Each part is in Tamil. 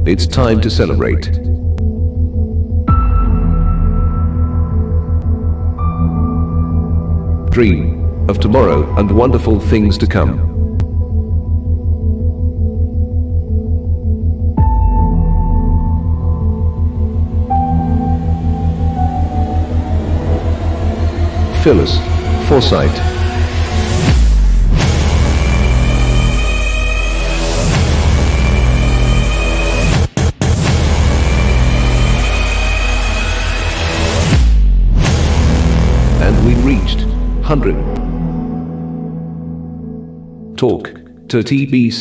It's time to celebrate. Dream of tomorrow and wonderful things to come. Phyllis Forsyth. And we reached 100. Talk to TBC.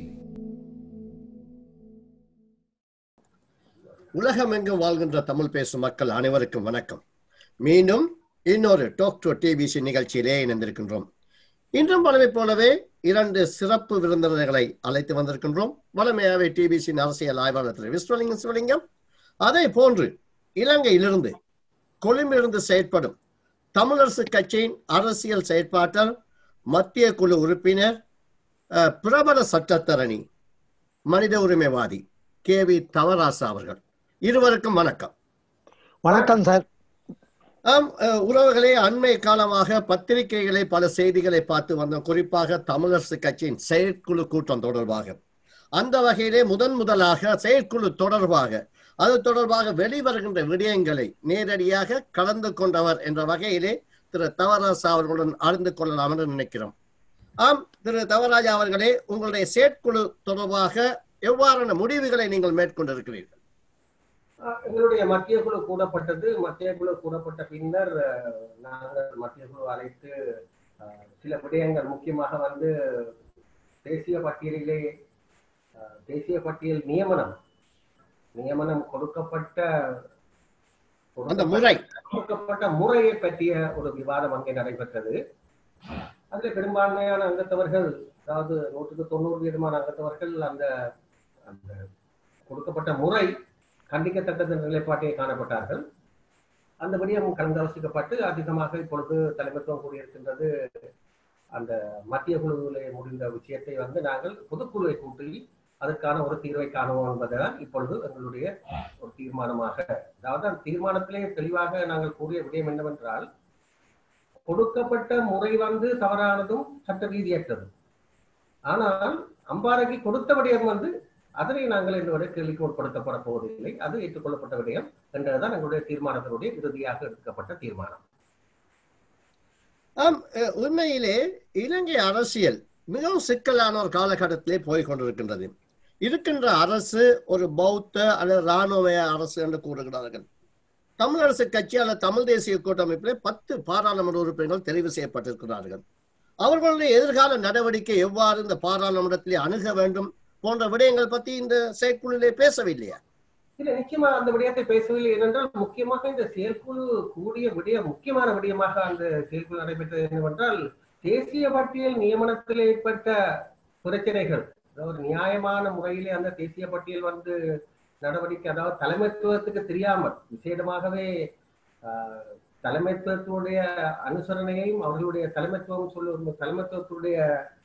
உலகமெங்கும் வாழ்கின்ற தமிழ் பேசும் மக்கள் அனைவருக்கும் வணக்கம். மீண்டும் இன்னொரு டாக் டு டிபிசி நிகழ்ச்சியிலே இணைந்திருக்கின்றோம். இன்றும் வளமை போலவே 2 சிறப்பு விருந்தினர்களை அழைத்து வந்திருக்கின்றோம். வளமையாவே டிபிசியின் அரசியல் ஆய்வாளர் திரு விஸ்வலிங்கம் சிவலிங்கம், அதே போன்று இலங்கையிலிருந்து கொழும்பிலிருந்து செயற்படும் தமிழரசு கட்சியின் அரசியல் செயற்பாட்டாளர், மத்திய குழு உறுப்பினர், பிரபல சட்டத்தரணி, மனித உரிமைவாதி KV தவராசா அவர்கள். இருவருக்கும் வணக்கம். வணக்கம் சார். உறவுகளே, அண்மை காலமாக பத்திரிகைகளை பல செய்திகளை பார்த்து வந்தோம். குறிப்பாக தமிழரசு கட்சியின் செயற்குழு கூட்டம் தொடர்பாக. அந்த வகையிலே முதலாக செயற்குழு தொடர்பாக அது தொடர்பாக வெளிவருகின்ற விடயங்களை நேரடியாக கலந்து கொண்டவர் என்ற வகையிலே திரு தவராஜா அவர்களுடன் அறிந்து கொள்ளலாம் என்று நினைக்கிறோம். திரு தவராஜா அவர்களே, உங்களுடைய செயற்குழு தொடர்பாக எவ்வாறான முடிவுகளை நீங்கள் மேற்கொண்டிருக்கிறீர்கள்? எங்களுடைய மத்திய குழு கூடப்பட்டது. மத்திய குழு கூடப்பட்ட பின்னர் நாங்கள் மத்திய குழு அழைத்து சில விடயங்கள், முக்கியமாக தேசிய பட்டியல் நியமனம் கொடுக்கப்பட்ட முறையை பற்றிய ஒரு விவாதம் அங்கே நடைபெற்றது. அதில் பெரும்பான்மையான அங்கத்தவர்கள், அதாவது 190% அங்கத்தவர்கள் அந்த கொடுக்கப்பட்ட முறை கண்டிக்கத்தக்கது நிலைப்பாட்டை காணப்பட்டார்கள். அந்த விடயம் கலந்தாலோசிக்கப்பட்டு அதிகமாக இப்பொழுது தலைமைத்துவம் கூடியிருக்கின்றது. அந்த மத்திய குழுவிலே முடிந்த விஷயத்தை நாங்கள் பொதுக்குழுவை கூட்டி அதற்கான ஒரு தீர்வை காணுவோம் என்பதுதான் இப்பொழுது எங்களுடைய ஒரு தீர்மானமாக. அதாவது அந்த தீர்மானத்திலே தெளிவாக நாங்கள் கூறிய விடயம் என்னவென்றால், கொடுக்கப்பட்ட முறை தவறானதும் சட்ட ரீதியற்றதும். ஆனால் அம்பாறைக்கு கொடுத்த விடயம் அதனை நாங்கள் என்னுடைய கேள்விக்கு உட்படுத்தப்பட போவதில்லை. அது ஏற்றுக்கொள்ளப்பட்ட விடயம் என்றதுதான் எங்களுடைய தீர்மானத்தினுடைய இறுதியாக எடுக்கப்பட்ட தீர்மானம். உண்மையிலே இலங்கை அரசியல் மிகவும் சிக்கலான ஒரு காலகட்டத்திலே போய்கொண்டிருக்கின்றது. இருக்கின்ற அரசு ஒரு பௌத்த அல்லது இராணுவ அரசு என்று கூறுகிறார்கள். தமிழரசு கட்சி அல்லது தமிழ் தேசிய கூட்டமைப்பிலே 10 பாராளுமன்ற உறுப்பினர்கள் தெரிவு செய்யப்பட்டிருக்கிறார்கள். அவர்களுடைய எதிர்கால நடவடிக்கை எவ்வாறு இந்த பாராளுமன்றத்திலே அணுக வேண்டும் போன்ற விடயங்கள் பற்றி இந்த செயற்குழுவிலே பேசவில்லையா? இல்ல, நிச்சயமா அந்த விடயத்தை பேசவில்லை. ஏனென்றால் முக்கியமாக இந்த செயற்குழு கூடிய முக்கியமான விடயமாக அந்த செயற்குழு நடைபெற்றது என்னவென்றால், தேசிய பட்டியல் நியமனத்தில் ஏற்பட்ட பிரச்சனைகள், அதாவது நியாயமான முறையிலே அந்த தேசிய பட்டியல் நடவடிக்கை, அதாவது தலைமைத்துவத்துக்கு தெரியாமல் விசேடமாகவே தலைமைத்துவத்துடைய அனுசரணையையும் அவர்களுடைய தலைமைத்துவத்துடைய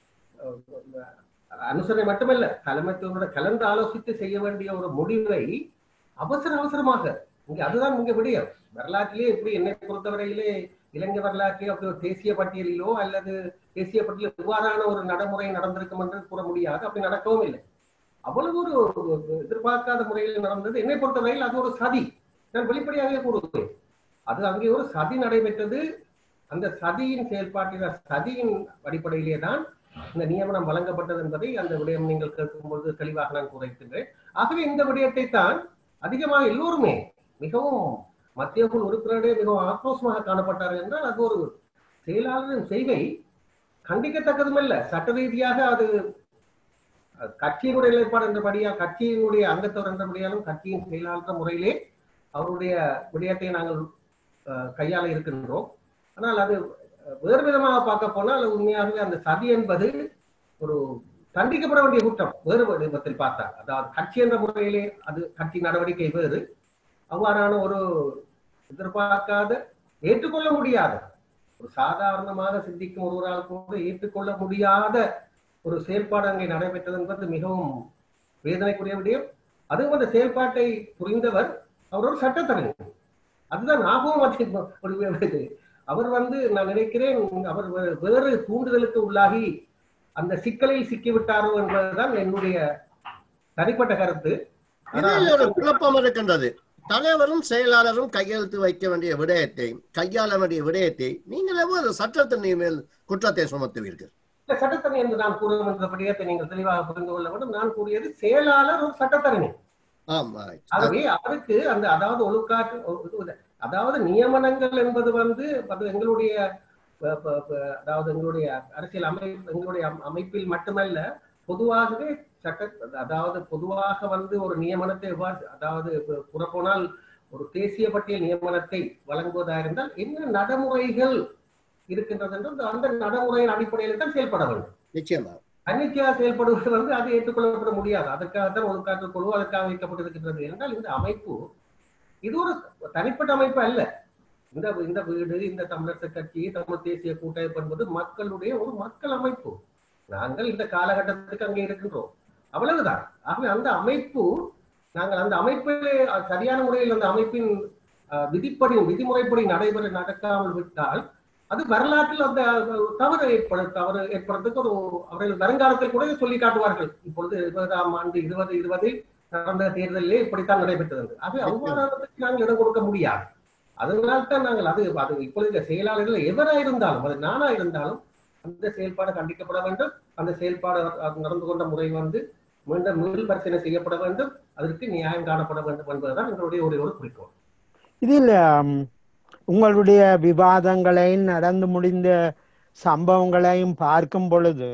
அனுசரணை மட்டுமல்ல, தலைமைத்துவத்தோட கலந்து ஆலோசித்து செய்ய வேண்டிய ஒரு முடிவை அவசரமாக அதுதான் இங்க விடயம். வரலாற்றிலே இப்படி என்னை பொறுத்தவரையிலே இலங்கை வரலாற்றிலே அப்படி ஒரு தேசிய பட்டியலிலோ அல்லது தேசிய பட்டியலில் இவ்வாறான ஒரு நடைமுறை நடந்திருக்கும் என்று கூற முடியாது. அப்படி நடக்கவும் இல்லை. அவ்வளவு ஒரு எதிர்பார்க்காத முறையில் நடந்தது. என்னை பொறுத்தவரையில் அது ஒரு சதி. நான் வெளிப்படையாகவே கூறுவேன், அது அங்கே ஒரு சதி நடைபெற்றது. அந்த சதியின் சதியின் அடிப்படையிலே தான் இந்த நியமனம் வழங்கப்பட்டது என்பதை அந்த விடயம் நீங்கள் கேட்கும்போது தெளிவாக நான் கூறியிருக்கின்றேன். ஆகவே இந்த விடயத்தை தான் அதிகமாக எல்லோருமே மிகவும் மத்திய குழு உறுப்பினர்களே மிகவும் ஆக்ரோஷமாக காணப்பட்டார்கள் என்றால், அது ஒரு செயலாளரின் செய்கை கண்டிக்கத்தக்கதுமல்ல. சட்ட ரீதியாக அது கட்சியினுடைய நிலைப்பாடு என்றபடியா, கட்சியினுடைய அங்கத்தவர் என்றபடியாலும் கட்சியின் செயலாளர் முறையிலே அவருடைய விடயத்தை நாங்கள் கையாள இருக்கின்றோம். ஆனால் அது வேறு விதமாக பார்க்க போனால் உண்மையாகவே அந்த சதி என்பது ஒரு கண்டிக்கப்பட வேண்டிய குற்றம். வேறு விதத்தில் பார்த்தால், அதாவது கட்சி என்ற முறையிலே அது கட்சி நடவடிக்கை வேறு. அவ்வாறான ஒரு எதிர்பார்க்காத, ஏற்றுக்கொள்ள முடியாத, ஒரு சாதாரணமாக சிந்திக்கும் ஒருவரால் கூட ஏற்றுக்கொள்ள முடியாத ஒரு செயற்பாடு அங்கே நடைபெற்றது என்பது மிகவும் வேதனைக்குரிய விடயம். அதுவும் அந்த செயல்பாட்டை புரிந்தவர் அவர் ஒரு சட்டத்தரணிகள். அதுதான் ஞாபகம். அவர் நான் நினைக்கிறேன் அவர் வேறு தூண்டுதலுக்கு உள்ளாகி அந்த சிக்கலில் சிக்கிவிட்டாரோ என்பதுதான் என்னுடைய தனிப்பட்ட கருத்து. இதில் ஒரு குழப்பம் இருக்கின்றது. தலைவரும் செயலாளரும் கையெழுத்து வைக்க வேண்டிய விடயத்தை, கையாள வேண்டிய விடயத்தை நீங்கள் எவ்வளவு சட்டத்தின் மேல் குற்றத்தை சுமத்துவீர்கள்? சட்டத்தரணி என்று நான் கூறுகின்ற விடயத்தை நீங்கள் தெளிவாக புரிந்து கொள்ள வேண்டும். நான் கூறியது செயலாளர் ஒரு சட்டத்தரணி. ஆகவே அவருக்கு அந்த அதாவது ஒழுக்காற்று அதாவது நியமனங்கள் என்பது அது எங்களுடைய எங்களுடைய அரசியல் எங்களுடைய அமைப்பில் மட்டுமல்ல, பொதுவாகவே அதாவது பொதுவாக ஒரு நியமனத்தை எவ்வாறு அதாவது புறப்போனால் ஒரு தேசிய பட்டியல் நியமனத்தை வழங்குவதாக இருந்தால் என்ன நடைமுறைகள் இருக்கின்றது என்று அந்த நடைமுறையின் அடிப்படையில் தான் செயல்பட வேண்டும். நிச்சயமா தன்னிச்சையாக செயல்படுவது அது ஏற்றுக்கொள்ளப்பட முடியாது. அதற்காகத்தான் ஒழுக்காற்று குழு அதற்காக வைக்கப்பட்டிருக்கின்றது என்றால் இந்த அமைப்பு இது ஒரு தனிப்பட்ட அமைப்பு அல்ல. இந்த வீடு, இந்த தமிழர் கட்சி, தமிழ் தேசிய கூட்டமைப்பு என்பது மக்களுடைய ஒரு மக்கள் அமைப்பு. நாங்கள் இந்த காலகட்டத்துக்கு அங்கே இருக்கின்றோம், அவ்வளவுதான். ஆகவே அந்த அமைப்பு நாங்கள் அந்த அமைப்பிலே சரியான முறையில் அந்த அமைப்பின் விதிமுறைப்படி நடக்காமல் விட்டால் அது வரலாற்றில் அந்த தவறு ஏற்படுறதுக்கு ஒரு அவர்கள் வருங்காலத்தில் கூட சொல்லி காட்டுவார்கள். இப்பொழுது 20ஆம் ஆண்டு 2020 நடந்த தேர்தலிலே இப்படித்தான் நடைபெற்றது. ஆகவே அவ்வாறத்துக்கு நாங்கள் இடம் கொடுக்க முடியாது. அதனால்தான் நாங்கள் அது இப்பொழுது செயலாளர்கள் எவராக இருந்தாலும், அது நானா இருந்தாலும் அந்த செயல்பாடு கண்டிக்கப்பட வேண்டும். அந்த செயல்பாடு நடந்து கொண்ட முறை மீண்டும் மீள் பரிசீலனை செய்யப்பட வேண்டும். அதற்கு நியாயம் காணப்பட வேண்டும் என்பதுதான் எங்களுடைய ஒரு குறிக்கோள். இதில் உங்களுடைய விவாதங்களையும் நடந்து முடிந்த சம்பவங்களையும் பார்க்கும் பொழுது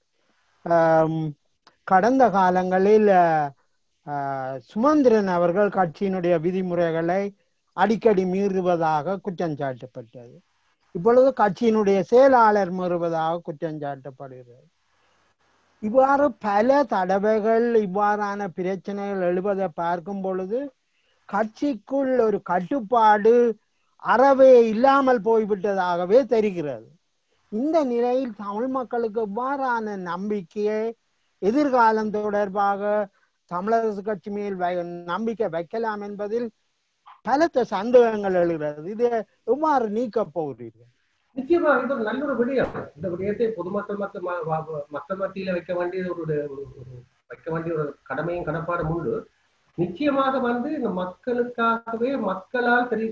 கடந்த காலங்களில் சுமந்திரன் அவர்கள் கட்சியினுடைய விதிமுறைகளை அடிக்கடி மீறுவதாக குற்றம் சாட்டப்பட்டது. இப்பொழுது கட்சியினுடைய செயலாளர் மீறுவதாக குற்றம் சாட்டப்படுகிறது. இவ்வாறு பல தடவைகள் இவ்வாறான பிரச்சனைகள் எழுவதை பார்க்கும் பொழுது கட்சிக்குள் ஒரு கட்டுப்பாடு அறவே இல்லாமல் போய்விட்டதாகவே தெரிகிறது. இந்த நிலையில் தமிழ் மக்களுக்கு எவ்வாறான நம்பிக்கையை எதிர்காலம் தொடர்பாக தமிழரசு கட்சி மேல் நம்பிக்கை வைக்கலாம் என்பதில் பலத்த சந்தேகங்கள் எழுகிறது. இதை எவ்வாறு நீக்கப் போகிறீர்கள்? நிச்சயமா இது ஒரு நல்ல ஒரு விடயம். இந்த விடயத்தை பொதுமக்கள் மக்கள் மத்தியில வைக்க வேண்டிய ஒரு கடமையும் கடப்பாடும் உண்டு. நிச்சயமாக இந்த மக்களுக்காகவே மக்களால் தெரிவு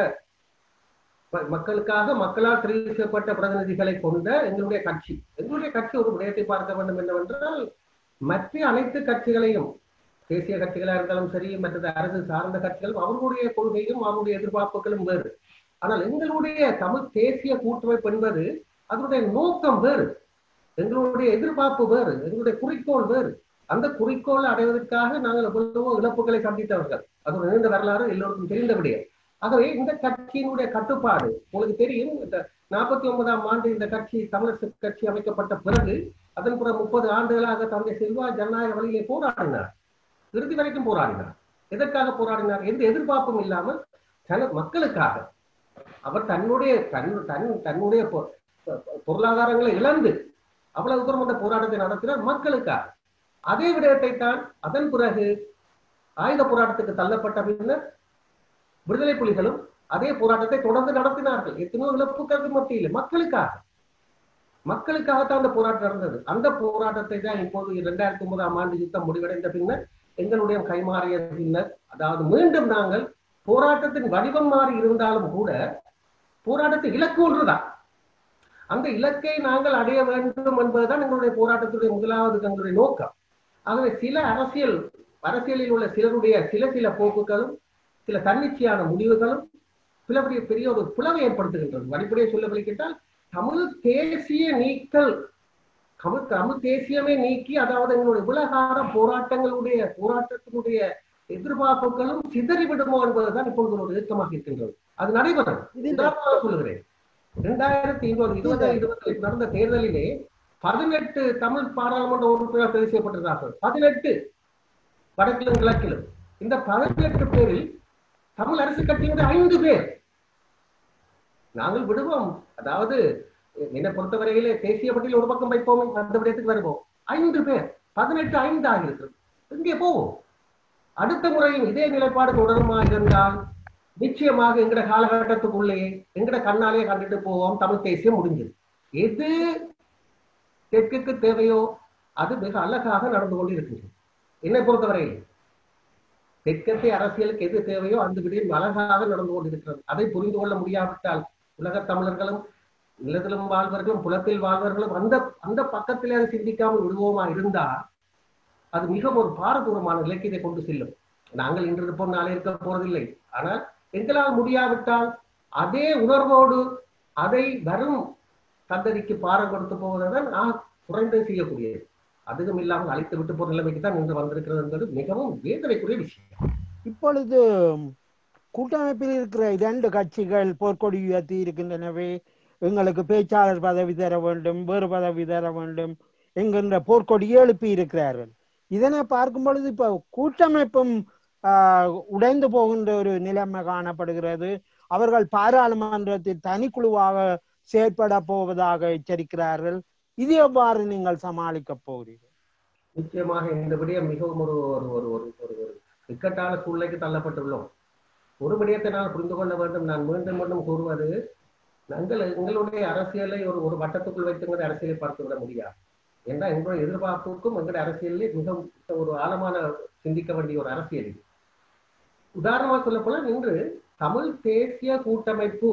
செய்யப்பட்ட பிரதிநிதிகளை கொண்ட எங்களுடைய கட்சி ஒரு விடயத்தை பார்க்க வேண்டும் என்னவென்றால், மற்ற அனைத்து கட்சிகளையும், தேசிய கட்சிகளா இருந்தாலும் சரி, மற்றது அரசு சார்ந்த கட்சிகளும் அவர்களுடைய கொள்கையும் அவருடைய எதிர்பார்ப்புகளும் வேறு. ஆனால் எங்களுடைய தமிழ் தேசிய கூட்டமைப்பு என்பது அதனுடைய நோக்கம் வேறு, எங்களுடைய எதிர்பார்ப்பு வேறு, எங்களுடைய குறிக்கோள் வேறு. அந்த குறிக்கோளை அடைவதற்காக நாங்கள் எவ்வளவோ இழப்புகளை சந்தித்தவர்கள். அது ஒரு நீண்ட வரலாறு, எல்லோருக்கும் தெரிந்த விடயம். ஆகவே இந்த கட்சியினுடைய கட்டுப்பாடு உங்களுக்கு தெரியும். இந்த 49ஆம் ஆண்டு இந்த கட்சி தமிழரசு கட்சி அமைக்கப்பட்ட பிறகு அதன் பிறகு 30 ஆண்டுகளாக தந்தை செல்வா ஜனநாயக வழியிலே போராடினார், இறுதி வரைக்கும் போராடினார். எதற்காக போராடினார்? எந்த எதிர்பார்ப்பும் இல்லாமல் மக்களுக்காக. அவர் தன்னுடைய பொருளாதாரங்களை இழந்து அவ்வளவு தூரம் அந்த போராட்டத்தை நடத்தினார் மக்களுக்காக. அதே விடயத்தை தான் அதன் பிறகு ஆயுத போராட்டத்துக்கு தள்ளப்பட்ட பின்னர் விடுதலை புலிகளும் அதே போராட்டத்தை தொடர்ந்து நடத்தினார்கள். எத்தனையோ இழப்புகளுக்கு மத்தியில் மக்களுக்காகத்தான் அந்த போராட்டம் நடந்தது. அந்த போராட்டத்தை தான் இப்போது 2009ஆம் ஆண்டு யுத்தம் முடிவடைந்த பின்னர் எங்களுடைய கைமாறிய பின்னர், அதாவது மீண்டும் நாங்கள் போராட்டத்தின் வடிவம் மாறி இருந்தாலும் கூட போராட்டத்தின் இலக்கு ஒன்றுதான். அந்த இலக்கை நாங்கள் அடைய வேண்டும் என்பதுதான் எங்களுடைய போராட்டத்துடைய முதலாவது எங்களுடைய நோக்கம். ஆகவே சில அரசியலில் உள்ள சில போக்குகளும் சில தன்னிச்சையான முடிவுகளும் பெரிய ஒரு பிளவை ஏற்படுத்துகின்றது. அடிப்படையை சொல்ல விளக்கிட்டால் தமிழ் தேசியமே நீக்கி, அதாவது எங்களுடைய உலகார போராட்டத்தினுடைய எதிர்பார்ப்புகளும் சிதறிவிடுமோ என்பதுதான் இப்பொழுது ஒரு இயக்கமாக இருக்கின்றது. அது நடைபெறும். சொல்லுகிறேன், 2020 நடந்த தேர்தலிலே 18 தமிழ் பாராளுமன்ற உறுப்பினர் தெரிவு செய்யப்பட்டிருந்தார்கள். 18 வடக்கிலும் கிழக்கிலும். இந்த 18 பேரில் தமிழ் அரசு கட்சியினுடைய 5 பேர் நாங்கள் விடுவோம். அதாவது என்னை பொறுத்தவரையிலே தேசிய பட்டியல் ஒரு பக்கம் வைப்போம், அந்த விடயத்துக்கு வருவோம். 5 பேர் 18 5 ஆகியிருக்கிறது. இங்கே போவோம். அடுத்த முறையும் இதே நிலைப்பாடு தொடருமா இருந்தால் நிச்சயமாக எங்கட காலகட்டத்துக்குள்ளே எங்கட கண்ணாலே கண்டுட்டு போவோம், தமிழ் தேசியம் முடிஞ்சது. எது தெற்குக்கு தேவையோ அது மிக அழகாக நடந்து கொண்டு இருக்கின்றது. என்னை பொறுத்தவரையில் தெற்கத்தை அரசியலுக்கு எது தேவையோ அந்த விடயம் அழகாக நடந்து கொண்டிருக்கிறது. அதை புரிந்து கொள்ள முடியாவிட்டால் உலக தமிழர்களும் நிலத்திலும் வாழ்வர்களும் புலத்தில் வாழ்வர்களும் அந்த அந்த பக்கத்திலே அதை சிந்திக்காமல் விடுவோமா இருந்தால் அது மிகவும் ஒரு பாரதூரமான நிலைக்கு இதை கொண்டு செல்லும். நாங்கள் இன்று இருப்போம், நாளை இருக்க போறதில்லை. ஆனால் எங்களால் முடியாவிட்டால் அதே உணர்வோடு அதை வரும் சந்ததிக்கு பாரம் கொடுத்து போவதுதான் குறைந்து செய்யக்கூடியது. அதுவும் இல்லாமல் அழித்து விட்டு போற நிலைமைக்கு தான் இன்று வந்திருக்கிறது என்பது மிகவும் வேதனைக்குரிய விஷயம். இப்பொழுது கூட்டமைப்பில் இருக்கிற 2 கட்சிகள் போர்க்கொடி உயர்த்தி இருக்கின்றனவே, எங்களுக்கு பேச்சாளர் பதவி தர வேண்டும், வேறு பதவி தர வேண்டும் என்கின்ற போர்க்கொடியை எழுப்பி இருக்கிறார்கள். இதனை பார்க்கும் பொழுது இப்ப கூட்டமைப்பும் உடைந்து போகின்ற ஒரு நிலைமை காணப்படுகிறது. அவர்கள் பாராளுமன்றத்தில் தனிக்குழுவாக செயற்பட போவதாக எச்சரிக்கிறார்கள். இது எவ்வாறு நீங்கள் சமாளிக்க போகிறீர்கள்? நிச்சயமாக இந்த விடயம் மிகவும் ஒரு ஒரு இக்கட்டான சூழ்நிலைக்கு தள்ளப்பட்டுள்ளோம். ஒரு விடயத்தை நான் புரிந்து கொள்ள வேண்டும். நான் மீண்டும் மீண்டும் கூறுவது, நாங்கள் எங்களுடைய அரசியலை ஒரு வட்டத்துக்குள் வைத்துங்கிற அரசியலை பார்த்து விட முடியாது. ஏன்னா எங்களுடைய எதிர்பார்ப்புக்கும் எங்களுடைய அரசியலே மிக ஒரு ஆழமான சிந்திக்க வேண்டிய ஒரு அரசியல் இது. உதாரணமாக சொல்ல போல இன்று தமிழ் தேசிய கூட்டமைப்பு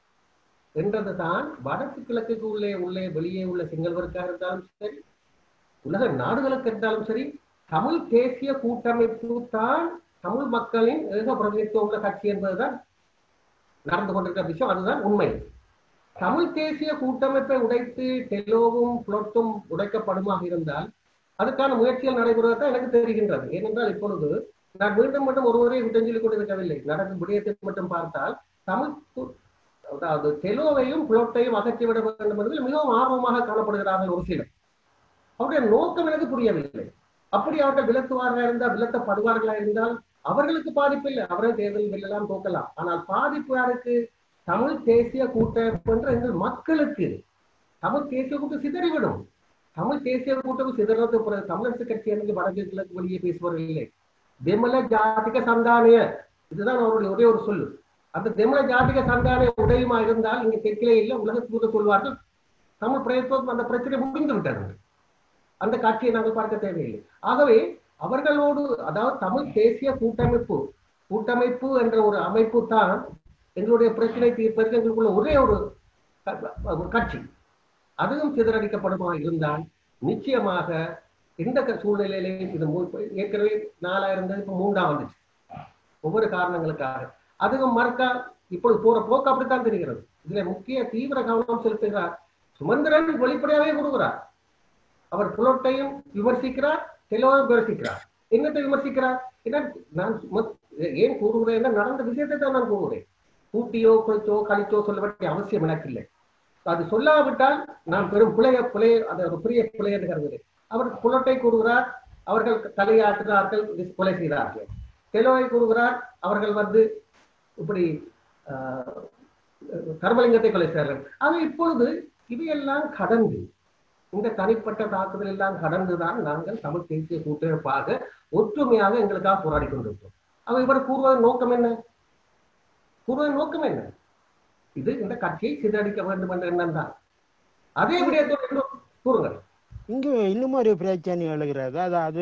என்றதுதான் வடக்கு கிழக்குக்கு உள்ளே வெளியே உள்ள சிங்களவருக்காக இருந்தாலும் சரி, உலக நாடுகளுக்கு இருந்தாலும் சரி, தமிழ் தேசிய கூட்டமைப்பு தான் தமிழ் மக்களின் ஏக பிரதிநிதித்துவம் உள்ள கட்சி என்பதுதான் நடந்து கொண்டிருக்கிற விஷயம். அதுதான் உண்மை. தமிழ் தேசிய கூட்டமைப்பை உடைத்து டெலோவும் புளொட்டும் உடைக்கப்படுமாக இருந்தால் அதுக்கான முயற்சிகள் நடைபெறுவதுதான் எனக்கு தெரிகின்றது. ஏனென்றால் இப்பொழுது நான் மீண்டும் மட்டும் ஒருவரை குற்றம் சொல்லிக் கொண்டிருக்கவில்லை. நடக்கும் விடயத்தை மட்டும் பார்த்தால் தமிழ் அதாவது டெலோவையும் புளொட்டையும் அகற்றிவிட வேண்டும் என்பதில் மிகவும் ஆர்வமாக காணப்படுகிறார்கள் ஒரு சிலர். அவருடைய நோக்கம் எனக்கு புரியவில்லை. அப்படி அவர்கள் விலத்துவார்களா இருந்தால், விலத்தப்படுவார்களா இருந்தால் அவர்களுக்கு பாதிப்பு இல்லை. அவர்கள் தேர்தல் வெல்லலாம், தோக்கலாம். ஆனால் பாதிப்பு யாருக்கு? தமிழ் தேசிய கூட்டமைப்பு என்ற எங்கள் மக்களுக்கு. தமிழ் தேசிய கூட்டம் சிதறிவிடும். தமிழ் தேசிய கூட்டம் சிதறது பிறகு தமிழரசு கட்சி என்று வடக்கு கிழக்கு வெளியே பேசுவார்கள் இல்லை. தெமல ஜாதிக சந்தானிய, இதுதான் அவருடைய ஒரே ஒரு சொல்லு. அந்த தெமல ஜாதிக சந்தானிய உடையுமா இருந்தால் இங்க தெற்கிலே இல்லை, உலகத்துக்கு சொல்வார்கள் தமிழ் பிரயத்துவம் அந்த பிரச்சனை முடிந்து விட்டது. அந்த காட்சியை நாங்கள் பார்க்க தேவையில்லை. ஆகவே அவர்களோடு, அதாவது தமிழ் தேசிய கூட்டமைப்பு என்ற ஒரு அமைப்பு தான் எங்களுடைய பிரச்சனை தீர்ப்பதற்கு எங்களுக்குள்ள ஒரே ஒரு கட்சி. அதுவும் சிதறடிக்கப்படுமா இருந்தால் நிச்சயமாக இந்த சூழ்நிலையிலேயும் இது ஏற்கனவே 4 இருந்தது, இப்ப 3 வந்துச்சு. ஒவ்வொரு காரணங்களுக்காக அதுவும் மறக்கா இப்பொழுது போற போக்கு அப்படித்தான் தெரிகிறது. இதுல முக்கிய தீவிர கவனம் செலுத்துகிறார் சுமந்திரன். வெளிப்படையாவே கூறுகிறார், அவர் புலோட்டையும் விமர்சிக்கிறார், டெலோவையும் விமர்சிக்கிறார். என்னத்தை விமர்சிக்கிறார்? ஏன்னா நான் ஏன் கூறுகிறேன், நடந்த விஷயத்தை தான் நான் கூறுகிறேன். கூட்டியோ குளிச்சோ கழிச்சோ சொல்ல வேண்டிய அவசியம் எனக்கு இல்லை. அது சொல்லாவிட்டால் நான் பெரும் அது ஒரு பெரிய பிழை என்று கருதுகிறேன். அவர் புலட்டை கூறுகிறார், அவர்கள் தலையாட்டுகிறார்கள், கொலை செய்தார்கள். டெலோவை கூறுகிறார், அவர்கள் இப்படி கர்மலிங்கத்தை கொலை செய்தார்கள். ஆக இப்பொழுது இவையெல்லாம் கடந்து, இந்த தனிப்பட்ட தாக்குதல் எல்லாம் கடந்துதான் நாங்கள் தமிழ் தேசிய கூட்டமைப்பாக ஒற்றுமையாக எங்களுக்காக போராடி கொண்டிருக்கிறோம். அவ இவர் கூறுவதன் நோக்கம் என்ன? இது இந்த கட்சியை சிதறடிக்க வேண்டும் என்ற எண்ணம் தான். அதே விடயத்தோடு கூறுங்கள். இங்கு இன்னும் ஒரு பிரச்சனை எழுகிறது. அதாவது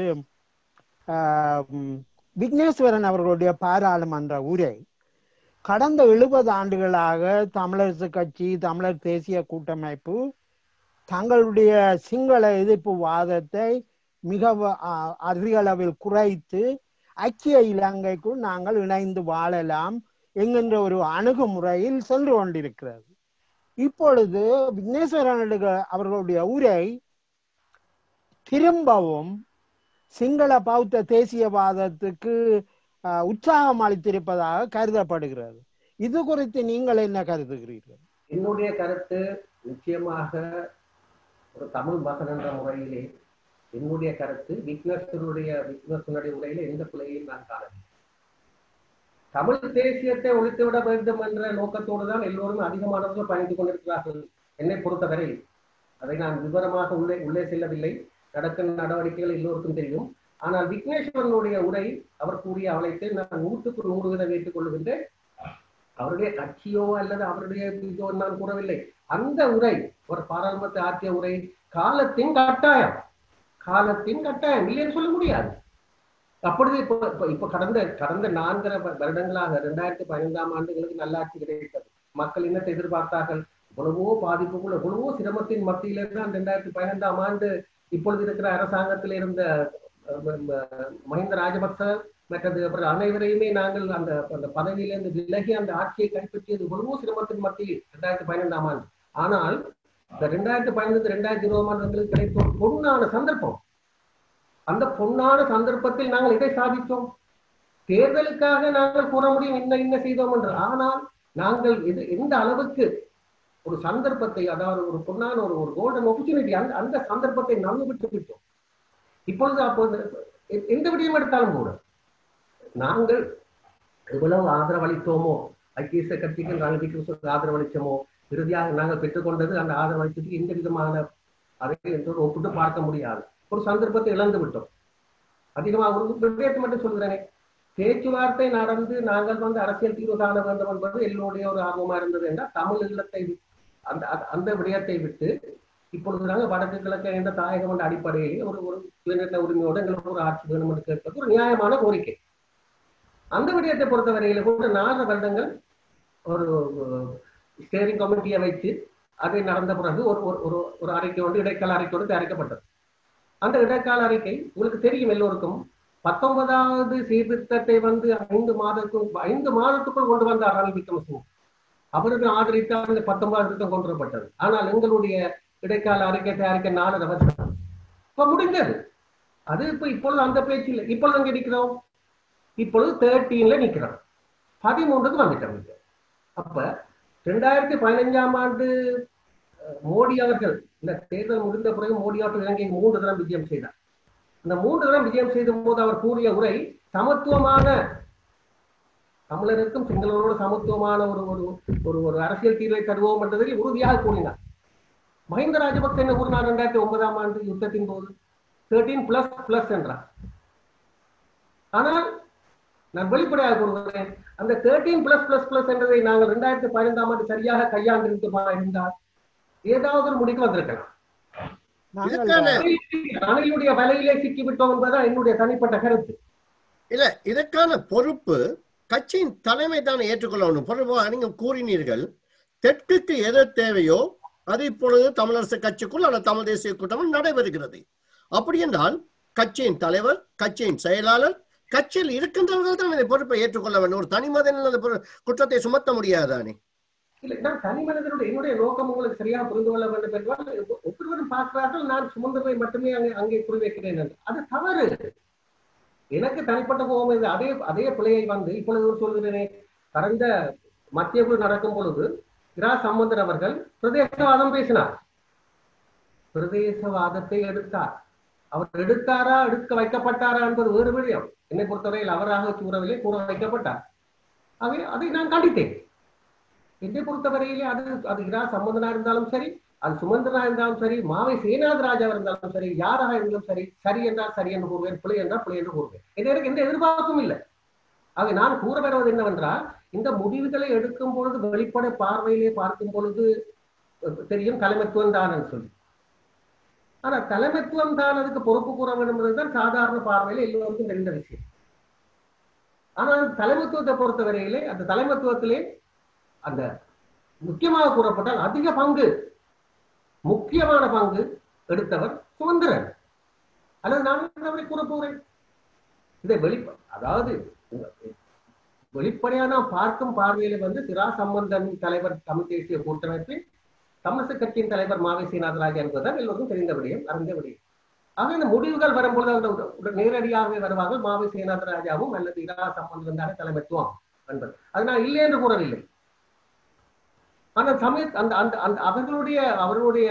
விக்னேஸ்வரன் அவர்களுடைய பாராளுமன்ற உரை கடந்த 70 ஆண்டுகளாக தமிழரசு கட்சி, தமிழர் தேசிய கூட்டமைப்பு தங்களுடைய சிங்கள எதிர்ப்பு வாதத்தை மிக அதிக அளவில் குறைத்து ஐக்கிய இலங்கைக்குள் நாங்கள் இணைந்து வாழலாம் என்கின்ற ஒரு அணுகுமுறையில் சென்று கொண்டிருக்கிறது. இப்பொழுது விக்னேஸ்வரன் அவர்களுடைய உரை திரும்பவும் சிங்கள பௌத்த தேசியவாதத்துக்கு உற்சாகம் அளித்திருப்பதாக கருதப்படுகிறது. இது குறித்து நீங்கள் என்ன கருதுகிறீர்கள்? என்னுடைய கருத்து நிச்சயமாக ஒரு தமிழ் மகன் என்ற முறையிலே என்னுடைய கருத்து விக்னேஸ்வரனுடைய உரையில எந்த பிள்ளையையும் நான் காணவில்லை. தமிழ் தேசியத்தை ஒழித்துவிட வேண்டும் என்ற நோக்கத்தோடு தான் எல்லோரும் அதிகமானவர்கள் பயணித்துக் கொண்டிருக்கிறார்கள். என்னை பொறுத்தவரை அதை நான் விவரமாக உள்ளே செல்லவில்லை. நடக்கும் நடவடிக்கைகள் எல்லோருக்கும் தெரியும். ஆனால் விக்னேஸ்வரனுடைய உரை அவர் கூறிய அவளைக்கு நான் 100% ஏற்றுக் கொள்ளுகின்றேன். அவருடைய கட்சியோ அல்லது அவருடைய இதோ நான் கூறவில்லை. அந்த உரை ஒரு பாராளுமன்ற ஆற்றிய உரை காலத்தின் கட்டாயம் இல்லைன்னு சொல்ல முடியாது. அப்பொழுது இப்ப கடந்த 4 வருடங்களாக 2015ஆம் ஆண்டுகளுக்கு நல்லாட்சி கிடைத்தது. மக்கள் என்னத்தை எதிர்பார்த்தார்கள்? எவ்வளவோ பாதிப்புக்குள்ள எவ்வளவோ சிரமத்தின் மத்தியிலிருந்து அந்த 2015ஆம் ஆண்டு இப்பொழுது இருக்கிற அரசாங்கத்தில் இருந்த மஹிந்த ராஜபக்ச மற்றது அப்புறம் அனைவரையுமே நாங்கள் அந்த பதவியிலிருந்து விலகி அந்த ஆட்சியை கைப்பற்றியது எவ்வளவோ சிரமத்தின் மத்தியில் 2015ஆம் ஆண்டு. ஆனால் இந்த 2015 2020ஆம் ஆண்டுகளுக்கு கிடைத்த ஒரு பொன்னான சந்தர்ப்பம். அந்த பொன்னான சந்தர்ப்பத்தில் நாங்கள் இதை சாதித்தோம். தேர்தலுக்காக நாங்கள் கூற முடியும் என்ன செய்தோம் என்று. ஆனால் நாங்கள் எந்த அளவுக்கு ஒரு சந்தர்ப்பத்தை, அதாவது ஒரு பொன்னான ஒரு கோல்டன் ஆப்பர்ச்சுனிட்டி, அந்த சந்தர்ப்பத்தை நாங்கள் விட்டோம். இப்பொழுது அப்போது எந்த விடயம் எடுத்தாலும் கூட நாங்கள் எவ்வளவு ஆதரவளித்தோமோ, ஐக்கிய கட்சிக்கு நாங்கள் ஆதரவளித்தோமோ, இறுதியாக நாங்கள் பெற்றுக்கொண்டது அந்த ஆதரவளித்ததுக்கு எந்த விதமான அதை ஒப்பிட்டு பார்க்க முடியாது ஒரு சந்தர்ப்பத்தை இழந்து விட்டோம். அதிகமாக ஒரு விடயத்தை மட்டும் சொல்கிறேனே, பேச்சுவார்த்தை நடந்து நாங்கள் அரசியல் தீர்வு காண வேண்டும் என்பது எல்லோருடைய ஒரு ஆர்வமா இருந்தது என்றால் தமிழ் ஈழத்தை அந்த விடயத்தை விட்டு இப்பொழுது நாங்கள் வடக்கு கிழக்கு என்ற தாயகம் என்ற அடிப்படையிலே ஒரு சுயநிர்ணய உரிமையோடு எங்களுக்கு ஒரு ஆட்சி வேணும் என்று கேட்பது ஒரு நியாயமான கோரிக்கை. அந்த விடயத்தை பொறுத்தவரையில கூட 4 வருடங்கள் ஒரு ஸ்டேரிங் கமிட்டியை வைத்து அதை நடந்த பிறகு ஒரு அறிக்கை ஒன்று இடைக்கால அறிக்கை ஒன்று தயாரிக்கப்பட்டது. அந்த இடைக்கால அறிக்கை உங்களுக்கு தெரியும் எல்லோருக்கும். 19வது சீர்திருத்தத்தை 5 மாதத்துக்குள் கொண்டு வந்தார் ரணில் விக்ரமசிங்க. அவருக்கு ஆதரித்தால் அந்த 19வது திருத்தம் கொண்டு வரப்பட்டது. ஆனால் எங்களுடைய இடைக்கால அறிக்கை தயாரிக்க 4 வருஷம் இப்ப முடிந்தது. அது இப்பொழுது அந்த பேச்சு இல்லை. இப்பொழுது அங்கே நிற்கிறோம், இப்பொழுது 13ல நிற்கிறோம், 13க்கு வந்துட்டோம். அப்ப 2015ஆம் ஆண்டு மோடி அவர்கள் இந்த தேர்தல் முடிந்த பிறகு மோடி அவர்கள் இலங்கையை 3 தரம் விஜயம் செய்தார். அந்த 3 தரம் விஜயம் செய்த போது அவர் கூறிய உரை சமத்துவமான தமிழருக்கும் சிங்களரோடு சமத்துவமான ஒரு அரசியல் தீர்வை தருவோம் என்றதில் உறுதியாக கூறினார். மஹிந்த ராஜபக்ச என்ன கூறினார்? 2009ஆம் ஆண்டு யுத்தத்தின் போது 13++ என்றார். ஆனால் நான் வெளிப்படையாக கூறுகிறேன், அந்த 13+++ என்றதை நாங்கள் 2015ஆம் ஆண்டு சரியாக கையாண்டிருக்குமா இருந்தால் ஏதாவது ஒரு முடிவு வந்திருக்கலாம். ரணிலுடைய வலையிலே சிக்கிவிட்டோம் என்பதுதான் என்னுடைய தனிப்பட்ட கருத்து. இல்ல, இதற்கான பொறுப்பு கட்சியின் தலைமை தானே ஏற்றுக்கொள்ளணும். பொறுப்பாக நீங்க கூறினீர்கள், தெற்குக்கு எது தேவையோ அது இப்பொழுது தமிழரசு கட்சிக்குள் அல்லது தமிழ் தேசிய கூட்டம் நடைபெறுகிறது. அப்படி என்றால் கட்சியின் தலைவர், கட்சியின் செயலாளர், கட்சியில் இருக்கின்றவர்கள் தான் இந்த பொறுப்பை ஏற்றுக்கொள்ள வேண்டும். ஒரு தனி மனிதன் குற்றத்தை சுமத்த முடியாதானே? இல்லை, நான் தனி மனிதனுடைய என்னுடைய நோக்கம் உங்களுக்கு சரியாக புரிந்து கொள்ள வேண்டும் என்றால், ஒவ்வொருவரும் பார்க்கிறார்கள் நான் சுமந்ததை மட்டுமே அங்கே குறிவைக்கிறேன் என்று. அது தவறு. எனக்கு தனிப்பட்ட கோபம். அதே பிள்ளையை இப்பொழுது சொல்கிறேனே, கடந்த மத்திய குழு நடக்கும் பொழுது இரா சம்பந்தர் அவர்கள் பிரதேசவாதம் பேசினார். பிரதேசவாதத்தை எடுத்தார். அவர் எடுத்தாரா, எடுக்க வைக்கப்பட்டாரா என்பது வேறு விடயம். என்னை பொறுத்தவரையில் அவராக கூறவில்லை, கூற வைக்கப்பட்டார். அதை நான் கண்டித்தேன். என்னை பொறுத்தவரையிலே அது இரா சம்பந்தனா இருந்தாலும் சரி, அது சுமந்திரனா இருந்தாலும் சரி, மாவை சேனாதராஜா இருந்தாலும் சரி, யாராக இருந்தாலும் சரி, சரி என்றால் சரி என்று கூறுவேன், பிழை என்றால் பிழை என்று கூறுவேன். எனக்கு எந்த எதிர்பார்ப்பும் இல்லை. ஆக நான் கூற வருவது என்னவென்றால், இந்த முடிவுகளை எடுக்கும் பொழுது வெளிப்படை பார்வையிலே பார்க்கும் பொழுது தெரியும் தலைமைத்துவம் தான் என்று சொல்லி. ஆனா தலைமைத்துவம் தான் அதுக்கு பொறுப்பு கூற வேண்டும் என்பதுதான் சாதாரண பார்வையில எல்லோருக்கும் தெரிந்த விஷயம். ஆனால் தலைமைத்துவத்தை பொறுத்தவரையிலே அந்த தலைமைத்துவத்திலே அந்த முக்கியமாக கூறப்பட்டால் அதிக பங்கு, முக்கியமான பங்கு எடுத்தவர் சுமந்திரன். அல்லது நான் அவரை கூற போகிறேன். இதை அதாவது வெளிப்படையா நாம் பார்க்கும் பார்வையில சிரா சம்பந்தன் தலைவர் தமிழ் தேசிய கூட்டமைப்பின் தமிழக கட்சியின் தலைவர் மாவை சீனாதராஜா என்பதுதான் எல்லோருக்கும் தெரிந்த விடயம், அறிந்த விடயம். ஆக இந்த முடிவுகள் வரும்பொழுது நேரடியாகவே வருவார்கள் மாவை சீனாதராஜாவும் அல்லது இரா சம்பந்தன் தானே தலைமைத்துவம் என்பது. அது நான் இல்லை என்று கூறவில்லை. ஆனால் அவர்களுடைய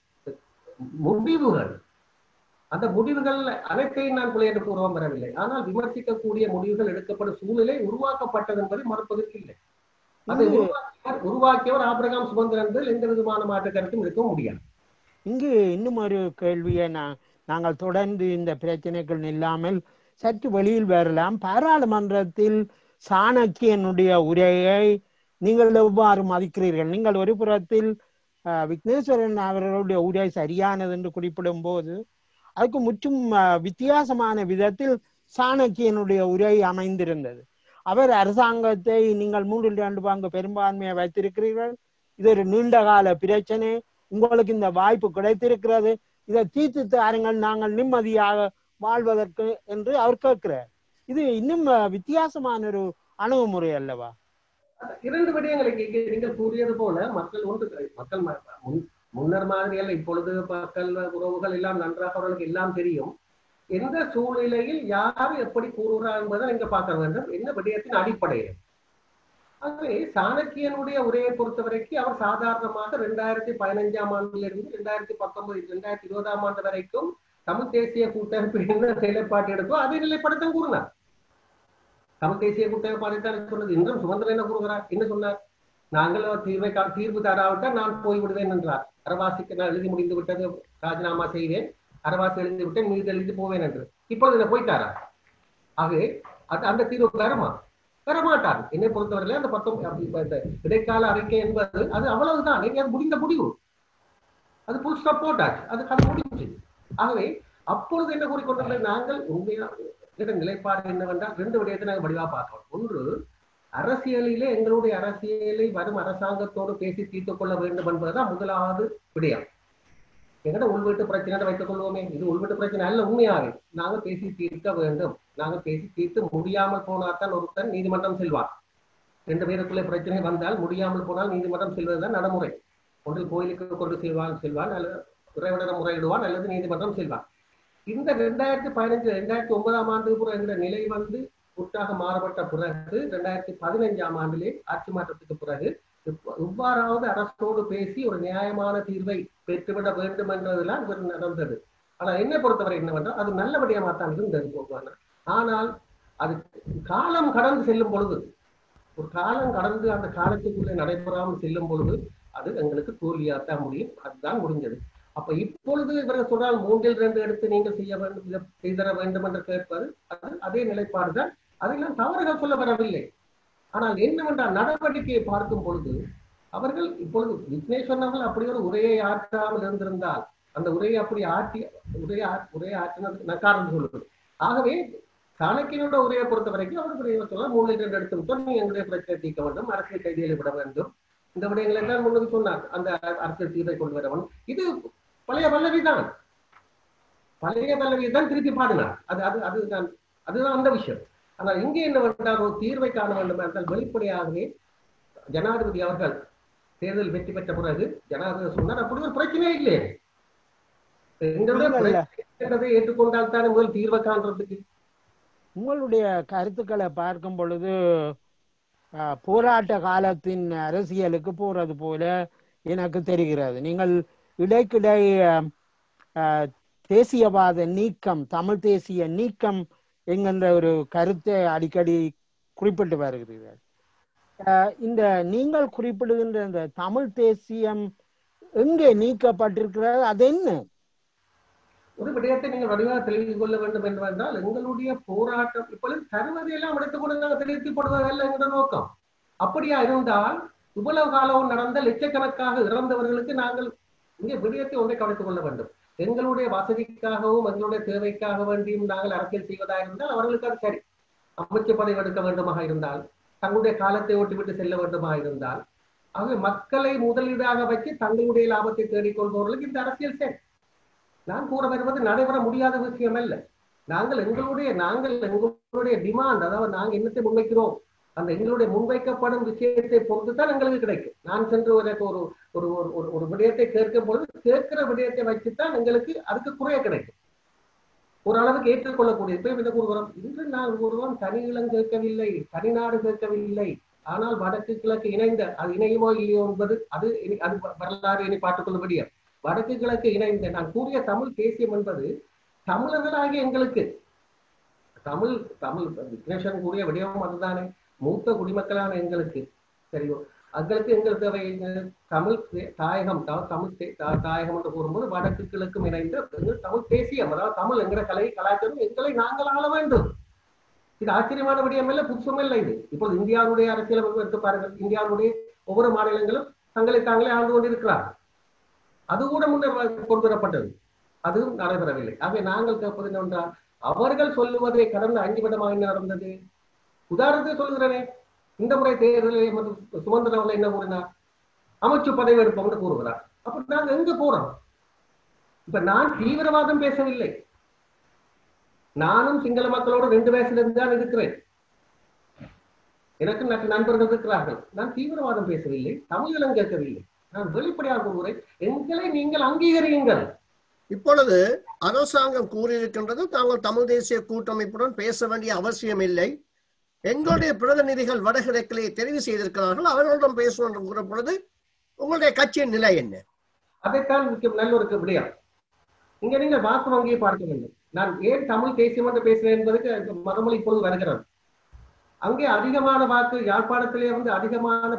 முடிவுகள், அந்த முடிவுகள் அனைத்தையும் நான் பிள்ளை என்று கூறவும் வரவில்லை. ஆனால் விமர்சிக்கக்கூடிய முடிவுகள் எடுக்கப்படும் சூழ்நிலை உருவாக்கப்பட்டது என்பதை மறுப்பதற்கு இல்லை. அதை உருவாக்கியவர் ஆபிரகாம் சுமந்திரன் என்பதில் எந்த விதமான மாற்று கருத்தும் இருக்க முடியாது. இங்கு இன்னும் ஒரு கேள்வியை நான் நாங்கள் தொடர்ந்து இந்த பிரச்சனைகள் இல்லாமல் சற்று வெளியில் வரலாம். பாராளுமன்றத்தில் சாணக்கியனுடைய உரையை நீங்கள் எவ்வாறு மதிக்கிறீர்கள்? நீங்கள் ஒரு புறத்தில் விக்னேஸ்வரன் அவர்களுடைய உரை சரியானது என்று குறிப்பிடும் போது அதுக்கு முற்றும் வித்தியாசமான விதத்தில் சாணக்கியனுடைய உரை அமைந்திருந்தது. அவர் அரசாங்கத்தை நீங்கள் 3/2 பங்கு பெரும்பான்மையை வைத்திருக்கிறீர்கள், இது ஒரு நீண்ட கால பிரச்சனை, உங்களுக்கு இந்த வாய்ப்பு கிடைத்திருக்கிறது, இதை தீர்த்து தாருங்கள், நாங்கள் நிம்மதியாக வாழ்வதற்கு என்று அவர் கேட்கிறார். இது இன்னும் வித்தியாசமான ஒரு அணுகுமுறை அல்லவா? 2 விடயங்களை நீங்கள் கூறியது போல மக்கள் முன்னர் மாதிரி அல்ல. இப்பொழுது மக்கள் உறவுகள் எல்லாம் நன்றாக அவர்களுக்கு எல்லாம் தெரியும். எந்த சூழ்நிலையில் யார் எப்படி கூறுகிறார் என்பதை நீங்க பார்க்க வேண்டும், என்ன விடயத்தின் அடிப்படையில். ஆகவே சாணக்கியனுடைய உரையை பொறுத்த வரைக்கும் அவர் சாதாரணமாக 2015ஆம் ஆண்டிலிருந்து 2019 2020ஆம் ஆண்டு வரைக்கும் தமிழ் தேசிய கூட்டமைப்பு என்ன நிலைப்பாட்டு எடுத்தோ அதே நிலைப்பாடுதான் கூறினார். தமிழ் தேசிய கூட்டமைப்பாடு தான் சொன்னது. இன்றும் சுமந்திரன் என்ன கூறுகிறார், என்ன சொன்னார்? நாங்கள் தீர்வு தராவிட்டால் நான் போய்விடுவேன் என்றார். அரவாசிக்கு நான் எழுதி முடிந்து விட்டது, ராஜினாமா செய்வேன், அரவாசி எழுதி விட்டேன், மீது எழுதி போவேன் என்று. இப்பொழுது என்ன போய்த்தாரா? ஆகவே அந்த தீர்வு வரமாட்டார். என்னை பொறுத்தவரையில அந்த 19 இடைக்கால அறிக்கை என்பது அது அவ்வளவுதான், அது முடிந்த முடிவு, அது புல் ஸ்டாப் போட்டாச்சு, அது முடிஞ்சு. ஆகவே அப்பொழுது என்ன கூறிக்கொண்டிருந்த நாங்கள் உண்மையான நிலைப்பாடு என்னவென்றால் 2 விடயத்தை நாங்கள் வடிவா பார்க்கிறோம். ஒன்று, அரசியலிலே எங்களுடைய அரசியலை வரும் அரசாங்கத்தோடு பேசி தீர்த்துக் கொள்ள வேண்டும் என்பதுதான் முதலாவது விடயம். எங்கட உள்வீட்டு பிரச்சனை வைத்துக் கொள்வோமே, இது உள்வீட்டு பிரச்சனை அல்ல. உண்மையாக நாங்கள் பேசி தீர்க்க வேண்டும். நாங்கள் பேசி தீர்த்து முடியாமல் போனால்தான் ஒருத்தன் நீதிமன்றம் செல்வார். 2 பேருக்குள்ளே பிரச்சனை வந்தால் முடியாமல் போனால் நீதிமன்றம் செல்வதுதான் நடைமுறை. ஒன்றில் கோயிலுக்கு கொண்டு செல்வான் அல்லது இறைவனிடம் முறையிடுவான் அல்லது நீதிமன்றம் செல்வான். இந்த 2015 2009ஆம் ஆண்டு என்ற நிலை வந்து உற்றாக மாறுபட்ட பிறகு 2015ஆம் ஆண்டிலே ஆட்சி மாற்றத்துக்கு பிறகு இவ்வாறாவது அரசோடு பேசி ஒரு நியாயமான தீர்வை பெற்றுவிட வேண்டும் என்றதெல்லாம் நடந்தது. ஆனால் என்னை பொறுத்தவரை என்னவென்றால் அது நல்லபடியாகத்தான் இருந்தது போவான. ஆனால் அது காலம் கடந்து செல்லும் பொழுது, ஒரு காலம் கடந்து அந்த காலத்துக்குள்ளே நடைபெறாமல் செல்லும் பொழுது அது எங்களுக்கு தோல்வியாகத்தான் முடியும். அதுதான் முடிஞ்சது. அப்ப இப்பொழுது இவர்கள் சொன்னால் 3/2 எடுத்து நீங்கள் செய்தர வேண்டும் என்று கேட்பது அதே நிலைப்பாடுதான். அதெல்லாம் தவறுகள் சொல்ல வரவில்லை. ஆனால் என்னவென்றால் நடவடிக்கையை பார்க்கும் பொழுது அவர்கள் இப்பொழுது விக்னேஸ்வரன் அவர்கள் அப்படி ஒரு உரையை ஆற்றாமல் இருந்திருந்தால் அந்த உரையை அப்படி உரையை ஆற்றினது காரணம் சொல்லுவது. ஆகவே சாணக்கியனோட உரையை பொறுத்த வரைக்கும் அவர்கள் சொன்னால் 3/2 எடுத்து விட்டோம், நீ எங்களுடைய பிரச்சனை தீர்க்க வேண்டும், அரசியல் கைதிகளை விட வேண்டும், இந்த விடயங்களை எல்லாம் முன்னது சொன்னார். அந்த அரசியல் தீர்வை கொண்டு வர வேண்டும். இது பழைய பல்லவிதான் திருப்பி பாடினார். அதுதான் அந்த விஷயம். ஆனால் இங்கே என்னவென்றால் ஒரு தீர்வை காண வேண்டும் என்றால் வெளிப்படையாகவே ஜனாதிபதி அவர்கள் தேர்தல் வெற்றி பெற்ற பிறகு ஜனாதிபதி சொன்னார் அப்படி ஒரு பிரச்சனையே இல்லை, எங்களுடைய ஏற்றுக்கொண்டால் தானே முதல் தீர்வை காண்றதுக்கு. உங்களுடைய கருத்துக்களை பார்க்கும் பொழுது போராட்ட காலத்தின் அரசியலுக்கு போறது போல எனக்கு தெரிகிறது. நீங்கள் இடைக்கிடை தேசியவாத நீக்கம், தமிழ் தேசிய நீக்கம் என்கின்ற ஒரு கருத்தை அடிக்கடி குறிப்பிட்டு வருகிறீர்கள். இந்த நீங்கள் குறிப்பிடுகின்ற இந்த தமிழ் தேசியம் எங்கே நீக்கப்பட்டிருக்கிறது, அது என்ன? ஒரு விடயத்தை நீங்கள் வடிவாக தெரிவித்துக் கொள்ள வேண்டும் என்றால் எங்களுடைய போராட்டம் இப்பொழுது தருவதையெல்லாம் எடுத்துக் கொண்டு நாங்கள் தெரிவிக்கப்படுவதல்ல என்ற நோக்கம். அப்படியா இருந்தால் இவ்வளவு காலம் நடந்த லட்சக்கணக்காக இறந்தவர்களுக்கு நாங்கள் இங்கே விடயத்தை ஒன்றை கவனித்துக் கொள்ள வேண்டும். எங்களுடைய வசதிக்காகவும் எங்களுடைய தேவைக்காக வேண்டியும் நாங்கள் அரசியல் செய்வதாக இருந்தால் அவர்களுக்கு அது சரி. அமைச்சு பதவி எடுக்க வேண்டுமாக இருந்தால், தங்களுடைய காலத்தை ஓட்டிவிட்டு செல்ல வேண்டுமாக இருந்தால், ஆகவே மக்களை முதலீடாக வச்சு தங்களுடைய லாபத்தை தேடிக்கொள்பவர்களுக்கு இந்த அரசியல் சரி. நான் கூற வருவது நடைபெற முடியாத விஷயம் அல்ல. நாங்கள் எங்களுடைய டிமாண்ட், அதாவது நாங்கள் என்னத்தை முன்வைக்கிறோம், அந்த எங்களுடைய முன்வைக்கப்படும் விஷயத்தை பொறுத்துதான் எங்களுக்கு கிடைக்கும். நான் சென்று ஒரு ஒரு ஒரு விடயத்தை கேட்கும் பொழுது கேட்கிற விடயத்தை வச்சுதான் எங்களுக்கு அதுக்கு குறைய கிடைக்கும், ஓரளவுக்கு ஏற்றுக்கொள்ளக்கூடிய. இப்ப என்ன கூறுகிறோம், இன்று நான் கூறுவோம் தனி இளம் கேட்கவில்லை, தனிநாடு கேட்கவில்லை, ஆனால் வடக்கு கிழக்கு இணைந்த, அது இணையுமோ இல்லையோ என்பது அது வரலாறு இனி பார்த்துக்கொள்ளபடியும் வடக்கு கிழக்கு இணைந்த நான் கூறிய தமிழ் தேசியம் என்பது தமிழர்களாகிய எங்களுக்கு, தமிழ் விக்னேஸ்வரன் கூறிய விடயம் அதுதானே, மூத்த குடிமக்களான எங்களுக்கு சரியோ. எங்களுக்கு எங்கள் தேவை தமிழ் தாயகம், தமிழ் தாயகம் என்று கூறும்போது வடக்கு கிழக்கும் இணைந்து தமிழ் தேசியம், அதாவது தமிழ் என்கிற கலை கலாச்சாரம் எங்களை நாங்கள் ஆள வேண்டும். இது ஆச்சரியமான விடயம் இல்லை, புதுசும் இல்லை. இது இப்போது இந்தியாவுடைய அரசியலமைப்பு எடுத்து பாருங்கள். இந்தியாவுடைய ஒவ்வொரு மாநிலங்களும் தங்களை தாங்களே ஆண்டு கொண்டிருக்கிறார்கள். அது கூட முன்னர் கொண்டு வரப்பட்டது, அதுவும் நடைபெறவில்லை. ஆகவே நாங்கள் கேட்பது என்னவென்றால், அவர்கள் சொல்லுவதை கடந்த 5 வருடமாக என்ன நடந்தது? உதாரணத்தை சொல்கிறேனே, இந்த முறை தேர்தலில் சுமந்திரன் அவர்கள் என்ன கூறினார்? அமைச்சு பதவி எடுப்போம் என்று கூறுகிறார். அப்ப நாங்க எங்க போறோம்? இப்ப நான் தீவிரவாதம் பேசவில்லை. நானும் சிங்கள மக்களோடு 2 வயசுல தான் இருக்கிறேன். எனக்கு நண்பர்கள் இருக்கிறார்கள். நான் தீவிரவாதம் பேசவில்லை, தமிழ்களும் கேட்கவில்லை. நான் வெளிப்படையாக கூறுகிறேன், எங்களை நீங்கள் அங்கீகரியுங்கள். இப்பொழுது அரசாங்கம் கூறியிருக்கின்றது, தாங்கள் தமிழ் தேசிய கூட்டமைப்புடன் பேச வேண்டிய அவசியம் இல்லை, எங்களுடைய பிரதிநிதிகள் வடகிழக்கிலே தெரிவு செய்திருக்கிறார்கள், அவர்களிடம் பேசுவோம் என்று கூற பொழுது உங்களுடைய கட்சியின் நிலை என்ன? அதைத்தான் நல்ல ஒரு விடயம். இங்க நீங்கள் வாக்கு வங்கியை பார்க்க வேண்டும். நான் ஏன் தமிழ் தேசியம் என்று பேசுகிறேன் என்பதற்கு மறுமொழி இப்பொழுது வருகிறது. அங்கே அதிகமான வாக்கு யாழ்ப்பாணத்திலே அதிகமான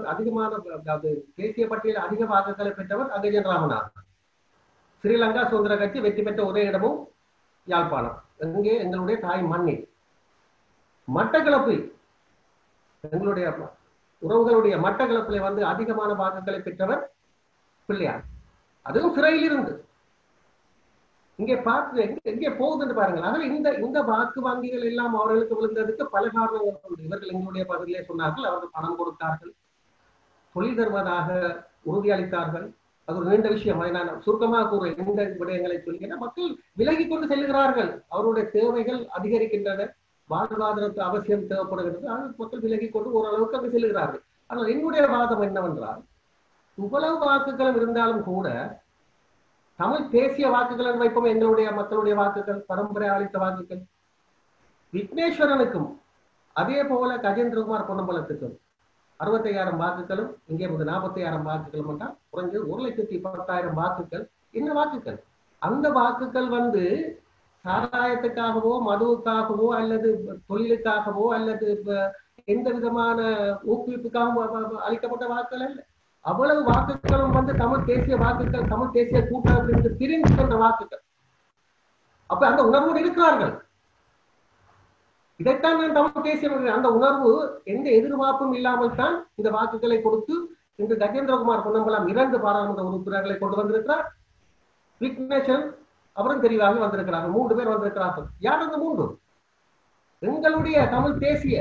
தேசிய பட்டியலில் அதிக வாக்குகளை பெற்றவர் அங்கஜன் ராமநாத். ஸ்ரீலங்கா சுதந்திர கட்சி வெற்றி பெற்ற ஒரே இடமும் யாழ்ப்பாணம், அங்கே எங்களுடைய தாய் மண்ணில். மட்டக்களப்பில் எங்களுடைய உறவுகளுடைய மட்டக்களப்பிலே அதிகமான வாக்குகளை பெற்றவர் பிள்ளையார், அதுவும் சிறையில் இருந்து. இங்கே பார்த்து எங்கே போகுது என்று பாருங்கள். அதனால் இந்த வாக்கு வங்கிகள் எல்லாம் அவர்களுக்கு விழுந்ததுக்கு பல காரணங்கள் உண்டு. இவர்கள் எங்களுடைய பகுதியிலே சொன்னார்கள், அவர்கள் பணம் கொடுத்தார்கள், தொழில் தருவதாக உறுதியளித்தார்கள். அது ஒரு நீண்ட விஷயம். அதை நான் சுருக்கமாக கூறுவேன். இந்த விடயங்களை சொல்லினா மக்கள் விலகி கொண்டு செல்கிறார்கள். அவருடைய தேவைகள் அதிகரிக்கின்றன, வாழ்வாதாரத்து அவசியம் தேவைப்படுகிறது. மக்கள் விலகி கொண்டு ஓரளவுக்கு அங்கு செல்கிறார்கள். ஆனால் என்னுடைய வாதம் என்னவென்றால், இவ்வளவு வாக்குகளும் இருந்தாலும் கூட தமிழ் தேசிய வாக்குகள் வைப்போம். எங்களுடைய மக்களுடைய வாக்குகள், பரம்பரை அளித்த வாக்குகள். விக்னேஸ்வரனுக்கும் அதே போல கஜேந்திரகுமார் பொன்னம்பலத்துக்கும் 65,000 வாக்குகளும், இங்கே 46,000 வாக்குகளும் என்றால் குறைஞ்சது 1,10,10,000 வாக்குகள். என்ன வாக்குகள்? அந்த வாக்குகள் சாராயத்துக்காகவோ மதுவுக்காகவோ அல்லது தொழிலுக்காகவோ அல்லது எந்த விதமான ஊக்குவிப்புக்காகவும் அளிக்கப்பட்ட வாக்குகள் அல்ல. அவ்வளவு வாக்குகளும் தமிழ் தேசிய வாக்குகள், தமிழ் தேசிய கூட்டமைப்பிலிருந்து பிரிந்து சென்ற வாக்குகள். அப்ப அந்த உணர்வோடு இருக்கிறார்கள். இதைத்தான் நான் தமிழ் தேசியம். அந்த உணர்வு எந்த எதிர்பார்ப்பும் இல்லாமல் தான் இந்த வாக்குகளை கொடுத்து இன்று கஜேந்திரகுமார் பொன்னம்பலம் 2 பாராளுமன்ற உறுப்பினர்களை கொண்டு வந்திருக்கிறார். விக்னேஸ்வரன் அவரும் தெரிவாக வந்திருக்கிறார்கள். 3 பேர் வந்திருக்கிறார்கள். யார் அந்த 3? எங்களுடைய தமிழ் தேசிய.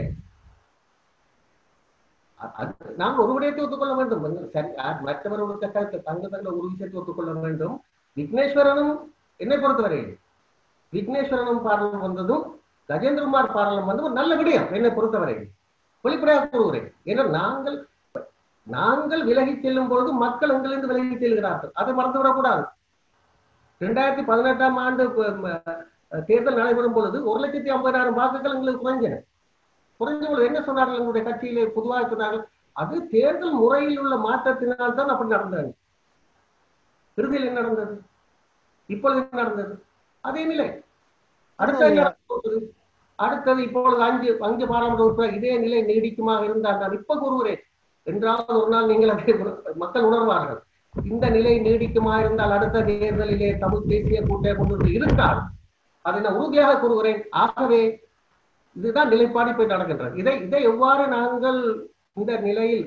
நாம் ஒரு விடயத்தை ஒத்துக்கொள்ள வேண்டும். மற்றவர்களுக்கு தங்கள் ஒரு விஷயத்தை ஒத்துக்கொள்ள வேண்டும். விக்னேஸ்வரனும் என்னை பொறுத்தவரையில் விக்னேஸ்வரனும் பாராளுமன்றம் வந்ததும் கஜேந்திரகுமார் பாராளுமன்றம் வந்து ஒரு நல்ல விடயம் என்னை பொறுத்தவரையில். வெளிப்படையாக கூறுகிறேன். ஏன்னா நாங்கள் விலகி செல்லும் பொழுது மக்கள் எங்களிருந்து விலகி செல்கிறார்கள். அதை மறந்துவிடக்கூடாது. 2018ஆம் ஆண்டு தேர்தல் நடைபெறும் பொழுது 1,50,000 வாக்குகள் எங்களுக்கு குறைஞ்ச பொழுது என்ன சொன்னார்கள்? எங்களுடைய கட்சியிலே பொதுவாக சொன்னார்கள், அது தேர்தல் முறையில் உள்ள மாற்றத்தினால் தான் அப்படி நடந்தது. இறுதியில் என்ன நடந்தது? இப்பொழுது என்ன நடந்தது? அதே நிலை. அடுத்தது இப்பொழுது 5 பாராளுமன்ற உறுப்பினர் இதே நிலை நீடிக்குமாக இருந்தால் நான் இப்ப கூறுகிறேன், என்றாவது ஒரு நாள் நீங்கள் அதை மக்கள் உணர்வார்கள். இந்த நிலை நீடிக்குமா இருந்தால் அடுத்த தேர்தலிலே தமிழ் தேசிய கூட்டை கொண்டு இருந்தால் அதை நான் உறுதியாக கூறுகிறேன். ஆகவே இதுதான் நிலைப்பாடு போய் நடக்கின்றது. இதை எவ்வாறு நாங்கள் இந்த நிலையில்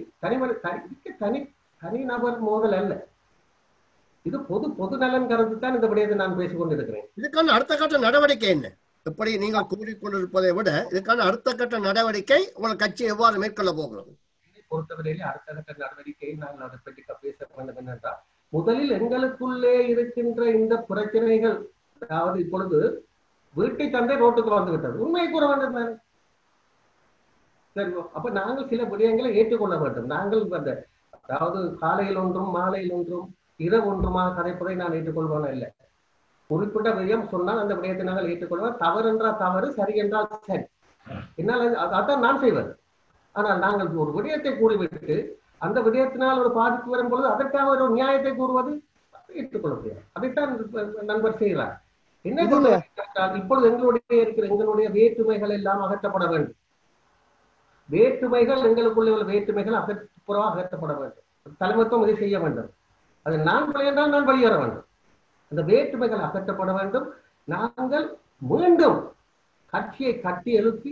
தனிநபர் மோதல் அல்ல, இது பொது நலன் கருத்து தான் இந்த விடயத்தை நான் பேசிக் கொண்டிருக்கிறேன். இதுக்கான அடுத்த கட்ட நடவடிக்கை என்ன? எப்படி நீங்கள் கூறிக்கொண்டிருப்பதை விட இதுக்கான அடுத்த கட்ட நடவடிக்கை உங்கள் கட்சி எவ்வாறு மேற்கொள்ள போகிறது? பொறுத்தவரையிலே அடுத்த கட்ட நடவடிக்கை நாங்கள் அதை பற்றி பேச வேண்டும் என்னென்றால், முதலில் எங்களுக்குள்ளே இருக்கின்ற இந்த பிரச்சனைகள், அதாவது இப்பொழுது வீட்டை தந்தை ரோட்டுக்கு வந்துவிட்டது, உண்மையை கூற வேண்டும். சரி, அப்ப நாங்கள் சில விடயங்களை ஏற்றுக்கொள்ள வேண்டும். நாங்கள் அதாவது காலையில் ஒன்றும் மாலையில் ஒன்றும் இரவு ஒன்றுமாக கதைப்பதை நான் ஏற்றுக்கொள்வான இல்லை. குறிப்பிட்ட விடயம் சொன்னால் அந்த விடயத்தை நாங்கள் ஏற்றுக்கொள்வோம். தவறு என்றால் தவறு, சரி என்றால் சரி, என்னால் அதான் நான் செய்வது. ஆனால் நாங்கள் ஒரு விடயத்தை கூறிவிட்டு அந்த விடயத்தினால் ஒரு பாதிப்பு வரும் பொழுது அதற்காக ஒரு நியாயத்தை கூறுவது ஏற்றுக்கொள்ள முடியாது. அதைத்தான் நண்பர் செய்கிறார். என்ன இப்பொழுது எங்களுடைய வேற்றுமைகள் எல்லாம் அகற்றப்பட வேண்டும். வேற்றுமைகள் எங்களுக்குள்ளே உள்ள வேற்றுமைகள் அகற்றப்பட வேண்டும். தலைமைத்துவம் இதை செய்ய வேண்டும். அது நான் விளையாண்டால் நான் வெளியேற வேண்டும். அந்த வேற்றுமைகள் அகற்றப்பட வேண்டும். நாங்கள் மீண்டும் கட்சியை கட்டி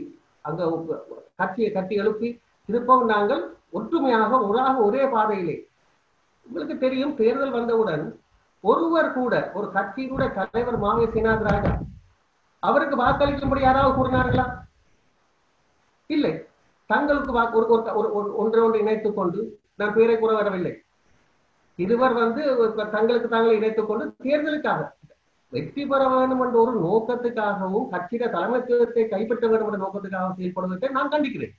எழுப்பி திருப்பவும் நாங்கள் ஒற்றுமையாக ஒரே பாதையிலே. உங்களுக்கு தெரியும், தேர்தல் வந்தவுடன் ஒருவர் கூட, ஒரு கட்சி கூட, தலைவர் மாவே சீனாதராஜா அவருக்கு வாக்களிக்கும்படி யாராவது கூறினார்களா? இல்லை. தங்களுக்கு ஒன்று இணைத்துக் கொண்டு, நான் பேரை கூற வரவில்லை, இருவர் தங்களுக்கு தாங்கள் இணைத்துக் கொண்டு தேர்தலுக்காக வெற்றி பெற வேண்டும் என்ற ஒரு நோக்கத்துக்காகவும் கட்சியிட தலைமைத்துவத்தை கைப்பற்ற வேண்டும் என்ற நோக்கத்துக்காகவும் செயல்படுவதை நான் கண்டிக்கிறேன்.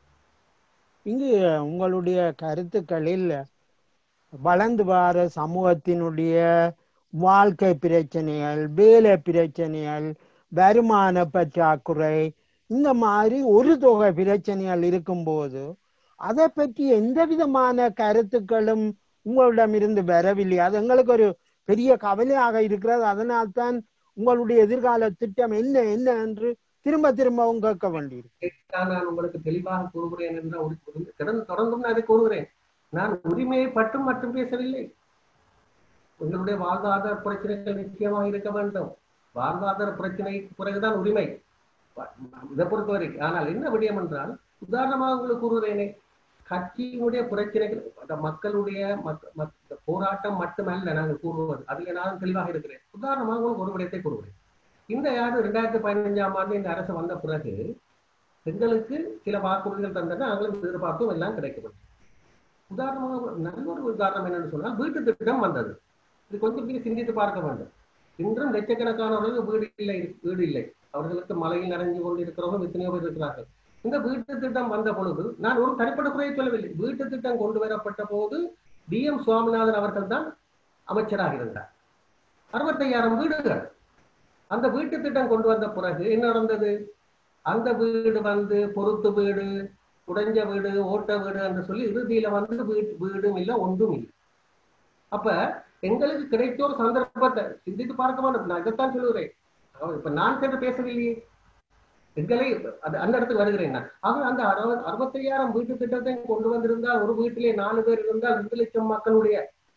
இங்கு உங்களுடைய கருத்துக்களில் வளர்ந்து வர சமூகத்தினுடைய வாழ்க்கை பிரச்சனைகள், வேலை பிரச்சனைகள், வருமான பற்றாக்குறை, இந்த மாதிரி ஒரு தொகை பிரச்சனைகள் இருக்கும்போது அதை பற்றி எந்த விதமான கருத்துக்களும் உங்களிடமிருந்து வரவில்லை. அது எங்களுக்கு ஒரு பெரிய கவலையாக இருக்கிறது. அதனால்தான் உங்களுடைய எதிர்கால திட்டம் என்ன என்ன என்று திரும்ப திரும்பவும் கேட்க வேண்டியிருக்கு. நான் உங்களுக்கு தெளிவாக கூறுகிறேன் என்று தொடர்ந்தும் அதை கூறுகிறேன். நான் உரிமையை பற்றும் மட்டும் பேசவில்லை. உங்களுடைய வாழ்வாதார பிரச்சனைகள் நிச்சயமாக இருக்க வேண்டும். வாழ்வாதார பிரச்சனை பிறகுதான் உரிமை, இதை பொறுத்தவரை. ஆனால் என்ன விடயம் என்றால், உதாரணமாக உங்களுக்கு கூறுகிறேனே, கட்சியினுடைய பிரச்சனைகள் மக்களுடைய போராட்டம் மட்டுமல்ல நாங்கள் கூறுவது. அதில் நான் தெளிவாக இருக்கிறேன். உதாரணமாக உங்களுக்கு ஒரு விடயத்தை கூறுகிறேன். இந்த ஆண்டு 2015ஆம் ஆண்டு இந்த அரசு வந்த பிறகு எங்களுக்கு சில வாக்குறுதிகள் தந்தன, நாங்களும் எதிர்பார்த்தும் எல்லாம் கிடைக்கப்பட்டது. உதாரணமாக நல்ல ஒரு உதாரணம் என்னன்னு சொன்னால், வீட்டு திட்டம் வந்தது. இது கொஞ்சம் சிந்தித்து பார்க்க வேண்டும். இன்றும் லட்சக்கணக்கானவர்களுக்கு வீடு இல்லை. அவர்களுக்கு மலையில் நிறைஞ்சு கொண்டு இருக்கிறவங்க எத்தனையோ பேர் இருக்கிறார்கள். இந்த வீட்டு திட்டம் வந்த பொழுது நான் ஒரு தனிப்பட்ட குறையை சொல்லவில்லை. வீட்டு திட்டம் கொண்டு வரப்பட்ட போது DM சுவாமிநாதன் அவர்கள் தான் அமைச்சராக இருந்தார். 65,000 வீடுகள். அந்த வீட்டு திட்டம் கொண்டு வந்த பிறகு என்ன நடந்தது? அந்த வீடு பொருத்து வீடு, உடைஞ்ச வீடு, ஓட்ட வீடு என்று சொல்லி இறுதியில வீடும் இல்லை, ஒன்றும் இல்லை. அப்ப எங்களுக்கு கிடைத்த ஒரு சந்தர்ப்பத்தை சிந்தித்து பார்க்க வேண்டும். நான் இதைத்தான் சொல்லுகிறேன். இப்ப நான் சென்று பேசவில்லையே, எங்களை அந்த இடத்துக்கு வருகிறேன். ஆக அந்த 65,000 வீட்டு திட்டத்தை கொண்டு வந்திருந்தால், ஒரு வீட்டிலே 4 பேர் இருந்தால் 2 லட்சம் மக்களுடைய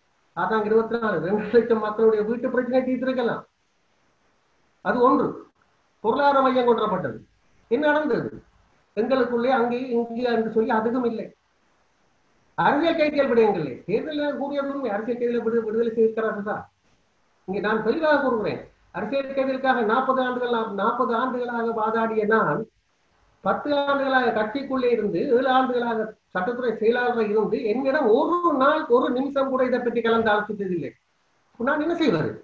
24 2 லட்சம் மக்களுடைய வீட்டு பிரச்சனை தீர்த்திருக்கலாம். அது ஒன்று. பொருளாதார மையம் கொண்டுவரப்பட்டது. என்ன நடந்தது? எங்களுக்குள்ளே அங்கே இங்கே என்று சொல்லி அதுவும் இல்லை. அரசியல் கைதிகள் விடயங்கள் தேர்தலில் கூறியதும் அரசியல் கைதிகளை விடுதலை செய்திருக்கிறார்கள் தான். இங்கே நான் தெளிவாக கூறுகிறேன். அரசியல் கைதிகளுக்காக 40 ஆண்டுகளாக வாதாடிய நான் 10 ஆண்டுகளாக கட்சிக்குள்ளே இருந்து 7 ஆண்டுகளாக சட்டத்துறை செயலாளராக இருந்து என்னிடம் ஒரு நாள் ஒரு நிமிஷம் கூட இதை பற்றி கலந்து ஆலோசித்ததில்லை. நான் என்ன செய்வது?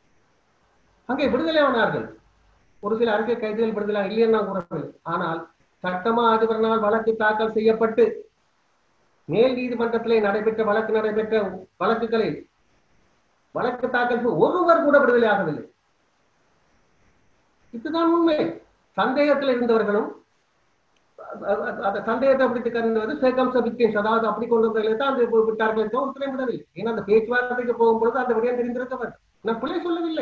அங்கே விடுதலை ஆனார்கள். ஒரு சில அரசியல் கைதிகள் விடுதலை இல்லைன்னு நான் கூறவில்லை. ஆனால் சட்டமா அதிபரால் வழக்கு தாக்கல் செய்யப்பட்டு மேல் நீதிமன்றத்திலே நடைபெற்ற வழக்குகளில் வழக்கு தாக்கல் ஒருவர் கூட விடுதலை ஆகவில்லை. இதுதான் உண்மை. சந்தேகத்தில் இருந்தவர்களும் சந்தேகத்தை பிடித்து கருதுவது சேகம்சபித்தேன், அதாவது அப்படி கொண்டு வந்தவர்களை தான் அந்த விட்டார்கள். ஒருத்தரை விடவில்லை. ஏன்னா அந்த பேச்சுவார்த்தைக்கு போகும்பொழுது அந்த விடயம் தெரிந்திருக்க வேண்டும். நான் பிள்ளை சொல்லவில்லை.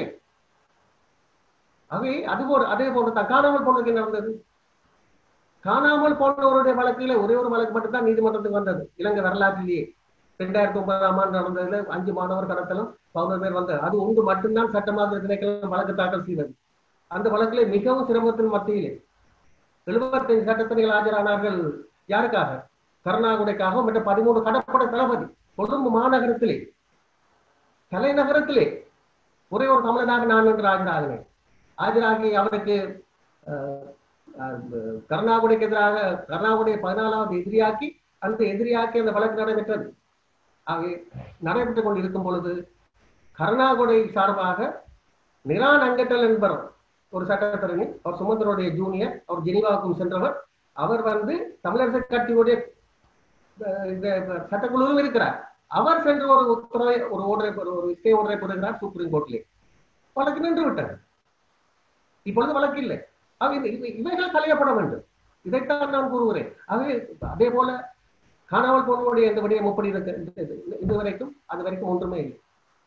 அதே போன்று தான் காணாமல் போனதுக்கு என்ன நடந்தது? காணாமல் போனவருடைய வழக்கில ஒரே ஒரு வழக்கு மட்டும்தான் நீதிமன்றத்துக்கு வந்தது. இலங்கை வரலாற்றிலேயே 2009ஆம் ஆண்டு நடந்ததுல 5 மாணவர் கடத்தலும் 11 பேர் வந்தது. அது ஒன்று மட்டும்தான் சட்டமாதிரி திணைக்களம் வழக்கு தாக்கல் செய்தது. அந்த வழக்கிலே மிகவும் சிரமத்தின் மத்தியிலே 75 சட்டத்தணிகள் ஆஜரானார்கள். யாருக்காக? கருணாகுடைக்காக. மற்ற 13 கடற்படை தளபதி கொழும்பு மாநகரத்திலே, தலைநகரத்திலே ஒரே ஒரு தமிழனாக நான் என்று ஆஜராகினேன். ஆஜராகி அவருக்கு கருணாகுடைக்கு எதிராக கருணாகுடைய 14வது எதிரியாக்கி அந்த வழக்கு நடைபெற்றது. நடைபெற்றுக் கொண்டிருக்கும் பொழுது கருணாகுடை சார்பாக நிரான் அங்கட்டல் என்பவர் ஒரு சட்டத்தரணி, அவர் சுமந்திரனுடைய ஜூனியர், அவர் ஜெனீவாவுக்கும் சென்றவர். அவர் தமிழரசு கட்சியுடைய சட்டக்குழுவும் இருக்கிறார். அவர் சென்று ஒரு உத்தரவை ஒரு இசை ஒன்றை பெறுகிறார் சுப்ரீம் கோர்ட்டிலே. வழக்கு நின்று விட்டது. இப்பொழுது வழக்கு இல்லை. இவைகள் களையப்பட வேண்டும். இதைத்தான் நான் கூறுகிறேன். அதே போல காணாமல் போனவருடைய எந்த விடயம் எப்படி இதுவரைக்கும் அது வரைக்கும் ஒன்றுமே இல்லை.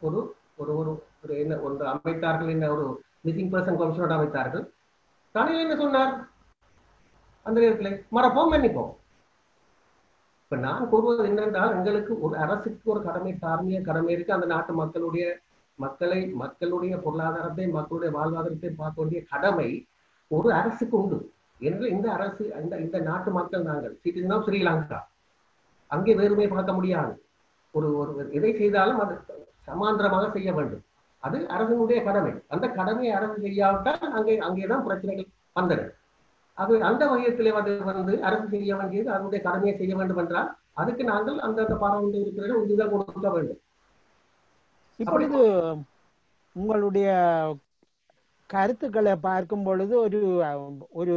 ஒன்று அமைத்தார்கள், என்ன ஒரு மிஸ்ஸிங் பர்சன் கமிஷனோட அமைத்தார்கள். தனியில் என்ன சொன்னார்? அந்த நேரத்தில் மறப்போம், மன்னிப்போம். இப்ப நான் கூறுவது என்னென்றால், எங்களுக்கு ஒரு அரசுக்கு ஒரு தார்மீக கடமை இருக்கு. அந்த நாட்டு மக்களுடைய பொருளாதாரத்தை, மக்களுடைய வாழ்வாதாரத்தை பார்க்க வேண்டிய கடமை ஒரு அரசுக்கு உண்டு. என்று இந்த அரசு இந்த நாட்டு மக்கள் நாங்கள் ஸ்ரீலங்கா அங்கே வேறுமை பார்க்க முடியாது. ஒரு எதை செய்தாலும் அது சமாந்தரமாக செய்ய வேண்டும். அது அரசனுடைய கடமை. அந்த கடமையை அரசு செய்யாவிட்டால் அங்கேதான் பிரச்சனைகள் வந்தது. அது அந்த வகையத்திலே வந்து அரசு செய்ய வேண்டியது அதனுடைய கடமையை செய்ய வேண்டும் என்றால் அதுக்கு நாங்கள் அந்த பாராளுமன்ற உறுப்பினர்கள் உறுதியாக கொடுக்க வேண்டும். இப்பொழுது உங்களுடைய கருத்துக்களை பார்க்கும் பொழுது ஒரு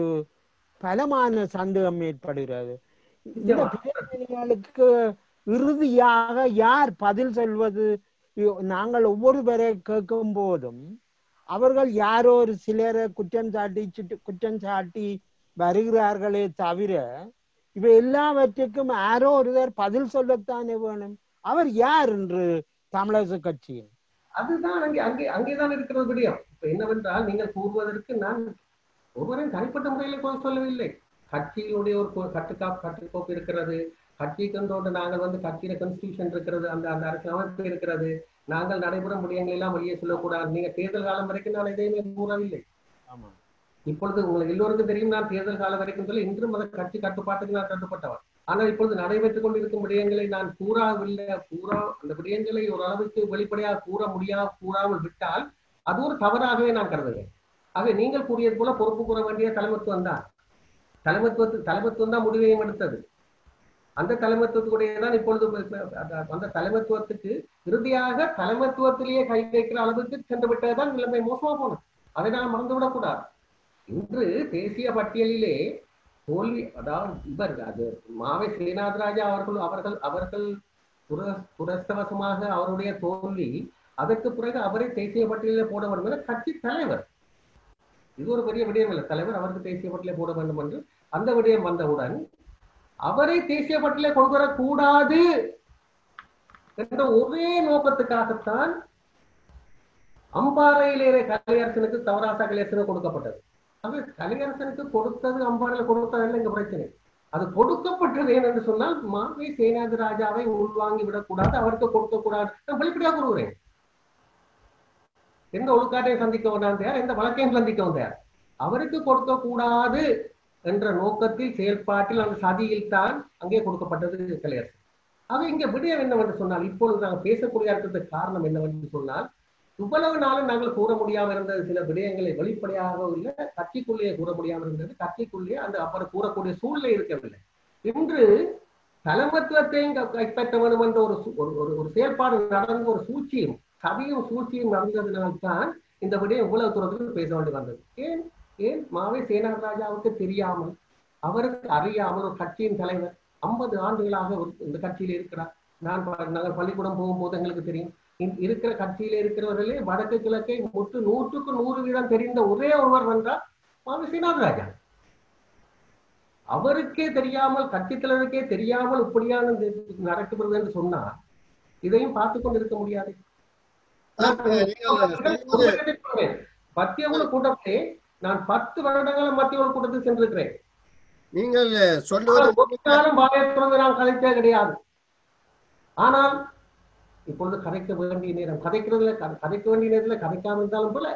பலமான சந்தேகம் ஏற்படுகிறது. இந்த பிரச்சனைகளுக்கு இறுதியாக யார் பதில் சொல்வது? நாங்கள் ஒவ்வொருவரை கேட்கும் போதும் அவர்கள் யாரோ ஒரு சிலரை குற்றம் சாட்டி வருகிறார்களே தவிர இவை எல்லாவற்றுக்கும் யாரோ ஒருவர் பதில் சொல்லத்தானே வேணும். அவர் யார் என்று தமிழரசு கட்சியின் அதுதான் அங்கேதான் இருக்கிறது விடயம். இப்ப என்னவென்றால், நீங்கள் கூறுவதற்கு நான் ஒருவரையும் தனிப்பட்ட முறையில சொல்லவில்லை. கட்சியினுடைய ஒரு கட்டுக்கோப்பு இருக்கிறது. கட்சிக்கு நாங்கள் வந்து கட்சியில கான்ஸ்டிடியூஷன் இருக்கிறது, அந்த அரசியல் அமைப்பு இருக்கிறது. நாங்கள் நடைபெறும் விடயங்கள் எல்லாம் வெளியே சொல்லக்கூடாது. நீங்க தேர்தல் காலம் வரைக்கும் நான் எதையுமே கூறவில்லை. இப்பொழுது உங்களுக்கு எல்லோருக்கும் தெரியும், நான் தேர்தல் காலம் வரைக்கும் சொல்ல இன்றும் அந்த கட்சி கட்டுப்பாட்டுக்கு நான் கட்டுப்பட்டவர். ஆனால் இப்பொழுது நடைபெற்றுக் கொண்டிருக்கும் விடயங்களை நான் கூறவில்லை. அந்த விடயங்களை ஓரளவுக்கு வெளிப்படையாக கூறாமல் விட்டால் அது ஒரு தவறாகவே நான் கருதுகிறேன். ஆக நீங்கள் கூறியது போல பொறுப்பு கூற வேண்டிய தலைமைத்துவம் தான். தலைமைத்துவம் தான் முடிவையும் எடுத்தது. அந்த தலைமைத்துவத்துக்குடையதான் இப்பொழுது அந்த தலைமைத்துவத்துக்கு இறுதியாக தலைமைத்துவத்திலேயே கை வைக்கிற அளவுக்கு சென்று விட்டதுதான் நிலைமை மோசமா போனது. அதை நான் மறந்துவிடக்கூடாது. இன்று தேசிய பட்டியலிலே தோல்வி, அதாவது அது மாவை சேனாதிராஜா அவர்கள் துரஸ்தவசமாக அவருடைய தோல்வி, அதற்கு பிறகு அவரை தேசிய பட்டியலில் போட வேண்டும் என கட்சி தலைவர், இது ஒரு பெரிய விடயம் இல்லை, தலைவர் அவருக்கு தேசிய பட்டியலை போட வேண்டும் என்று அந்த விடயம் வந்தவுடன் அவரை தேசிய பட்டியலை கொண்டு வரக்கூடாது என்ற ஒரே நோக்கத்துக்காகத்தான் அம்பாறையிலே கலையரசனுக்கு தவராசா கலையரசனுக்கு கொடுக்கப்பட்டது. அது கலையரசனுக்கு கொடுத்தது அம்பாறையில கொடுத்ததில்லை இங்க பிரச்சனை. அது கொடுக்கப்பட்டது என்று சொன்னால் மாவை சேனாதி ராஜாவை உள்வாங்கி விடக்கூடாது, அவருக்கு கொடுக்க கூடாது. நான் வெளிப்படையாக கூறுகிறேன். எந்த ஒழுக்காட்டையும் சந்திக்க வந்தார், எந்த வழக்கையும் சந்திக்க வந்தார், அவருக்கு கொடுக்க கூடாது என்ற நோக்கத்தில் செயல்பாட்டில் அந்த சதியில் தான் அங்கே கொடுக்கப்பட்டது கலையரசன். ஆக இங்க விடயம் என்னவென்று சொன்னால், இப்பொழுது நாங்கள் பேசக்கூடிய இருக்கிறதுக்கு காரணம் என்னவென்று சொன்னால், இவ்வளவு நாளும் நாங்கள் கூற முடியாமல் இருந்தது சில விடயங்களை வெளிப்படையாக இல்லை, கட்சிக்குள்ளேயே கூற முடியாமல் இருந்தது, கட்சிக்குள்ளேயே அந்த அப்புறம் கூறக்கூடிய சூழ்நிலை இருக்கவில்லை. இன்று தலைமத்துவத்தையும் கைப்பற்ற வேண்டும் என்ற ஒரு செயல்பாடு நடந்த ஒரு சூழ்ச்சியும் சூழ்ச்சியும் நடந்ததினால்தான் இந்த விடயம் இவ்வளவு தூரத்துக்கு பேச வேண்டி வந்தது. ஏன் மாவை சேனாராஜாவுக்கு தெரியாமல், அவருக்கு அறியாமல் ஒரு கட்சியின் தலைவர் 50 ஆண்டுகளாக இந்த கட்சியில் இருக்கிறார். நாங்கள் பள்ளிக்கூடம் போகும்போது எங்களுக்கு தெரியும், இருக்கிற கட்சியில இருக்கிறவர்களே வடக்கு கிழக்கை 100க்கு 100% தெரிந்த ஒரே ஒருவர் என்றால் மாவை சேனாராஜா. அவருக்கே தெரியாமல், கட்சி தலைவருக்கே தெரியாமல் இப்படியான நடக்கிறது என்று சொன்னால் இதையும் பார்த்துக் கொண்டு இருக்க முடியாது. மத்திய குழு கூட்டத்தை நான் 10 வருடங்களும் மத்திய குழு கூட்டத்தில் சென்றிருக்கிறேன். நீங்கள் சொல்லுவதும் நான் கதைத்தே கிடையாது. ஆனால் இப்பொழுது கதைக்க வேண்டிய நேரம், கதைக்க வேண்டிய நேரத்தில் கதைக்காம இருந்தாலும் போல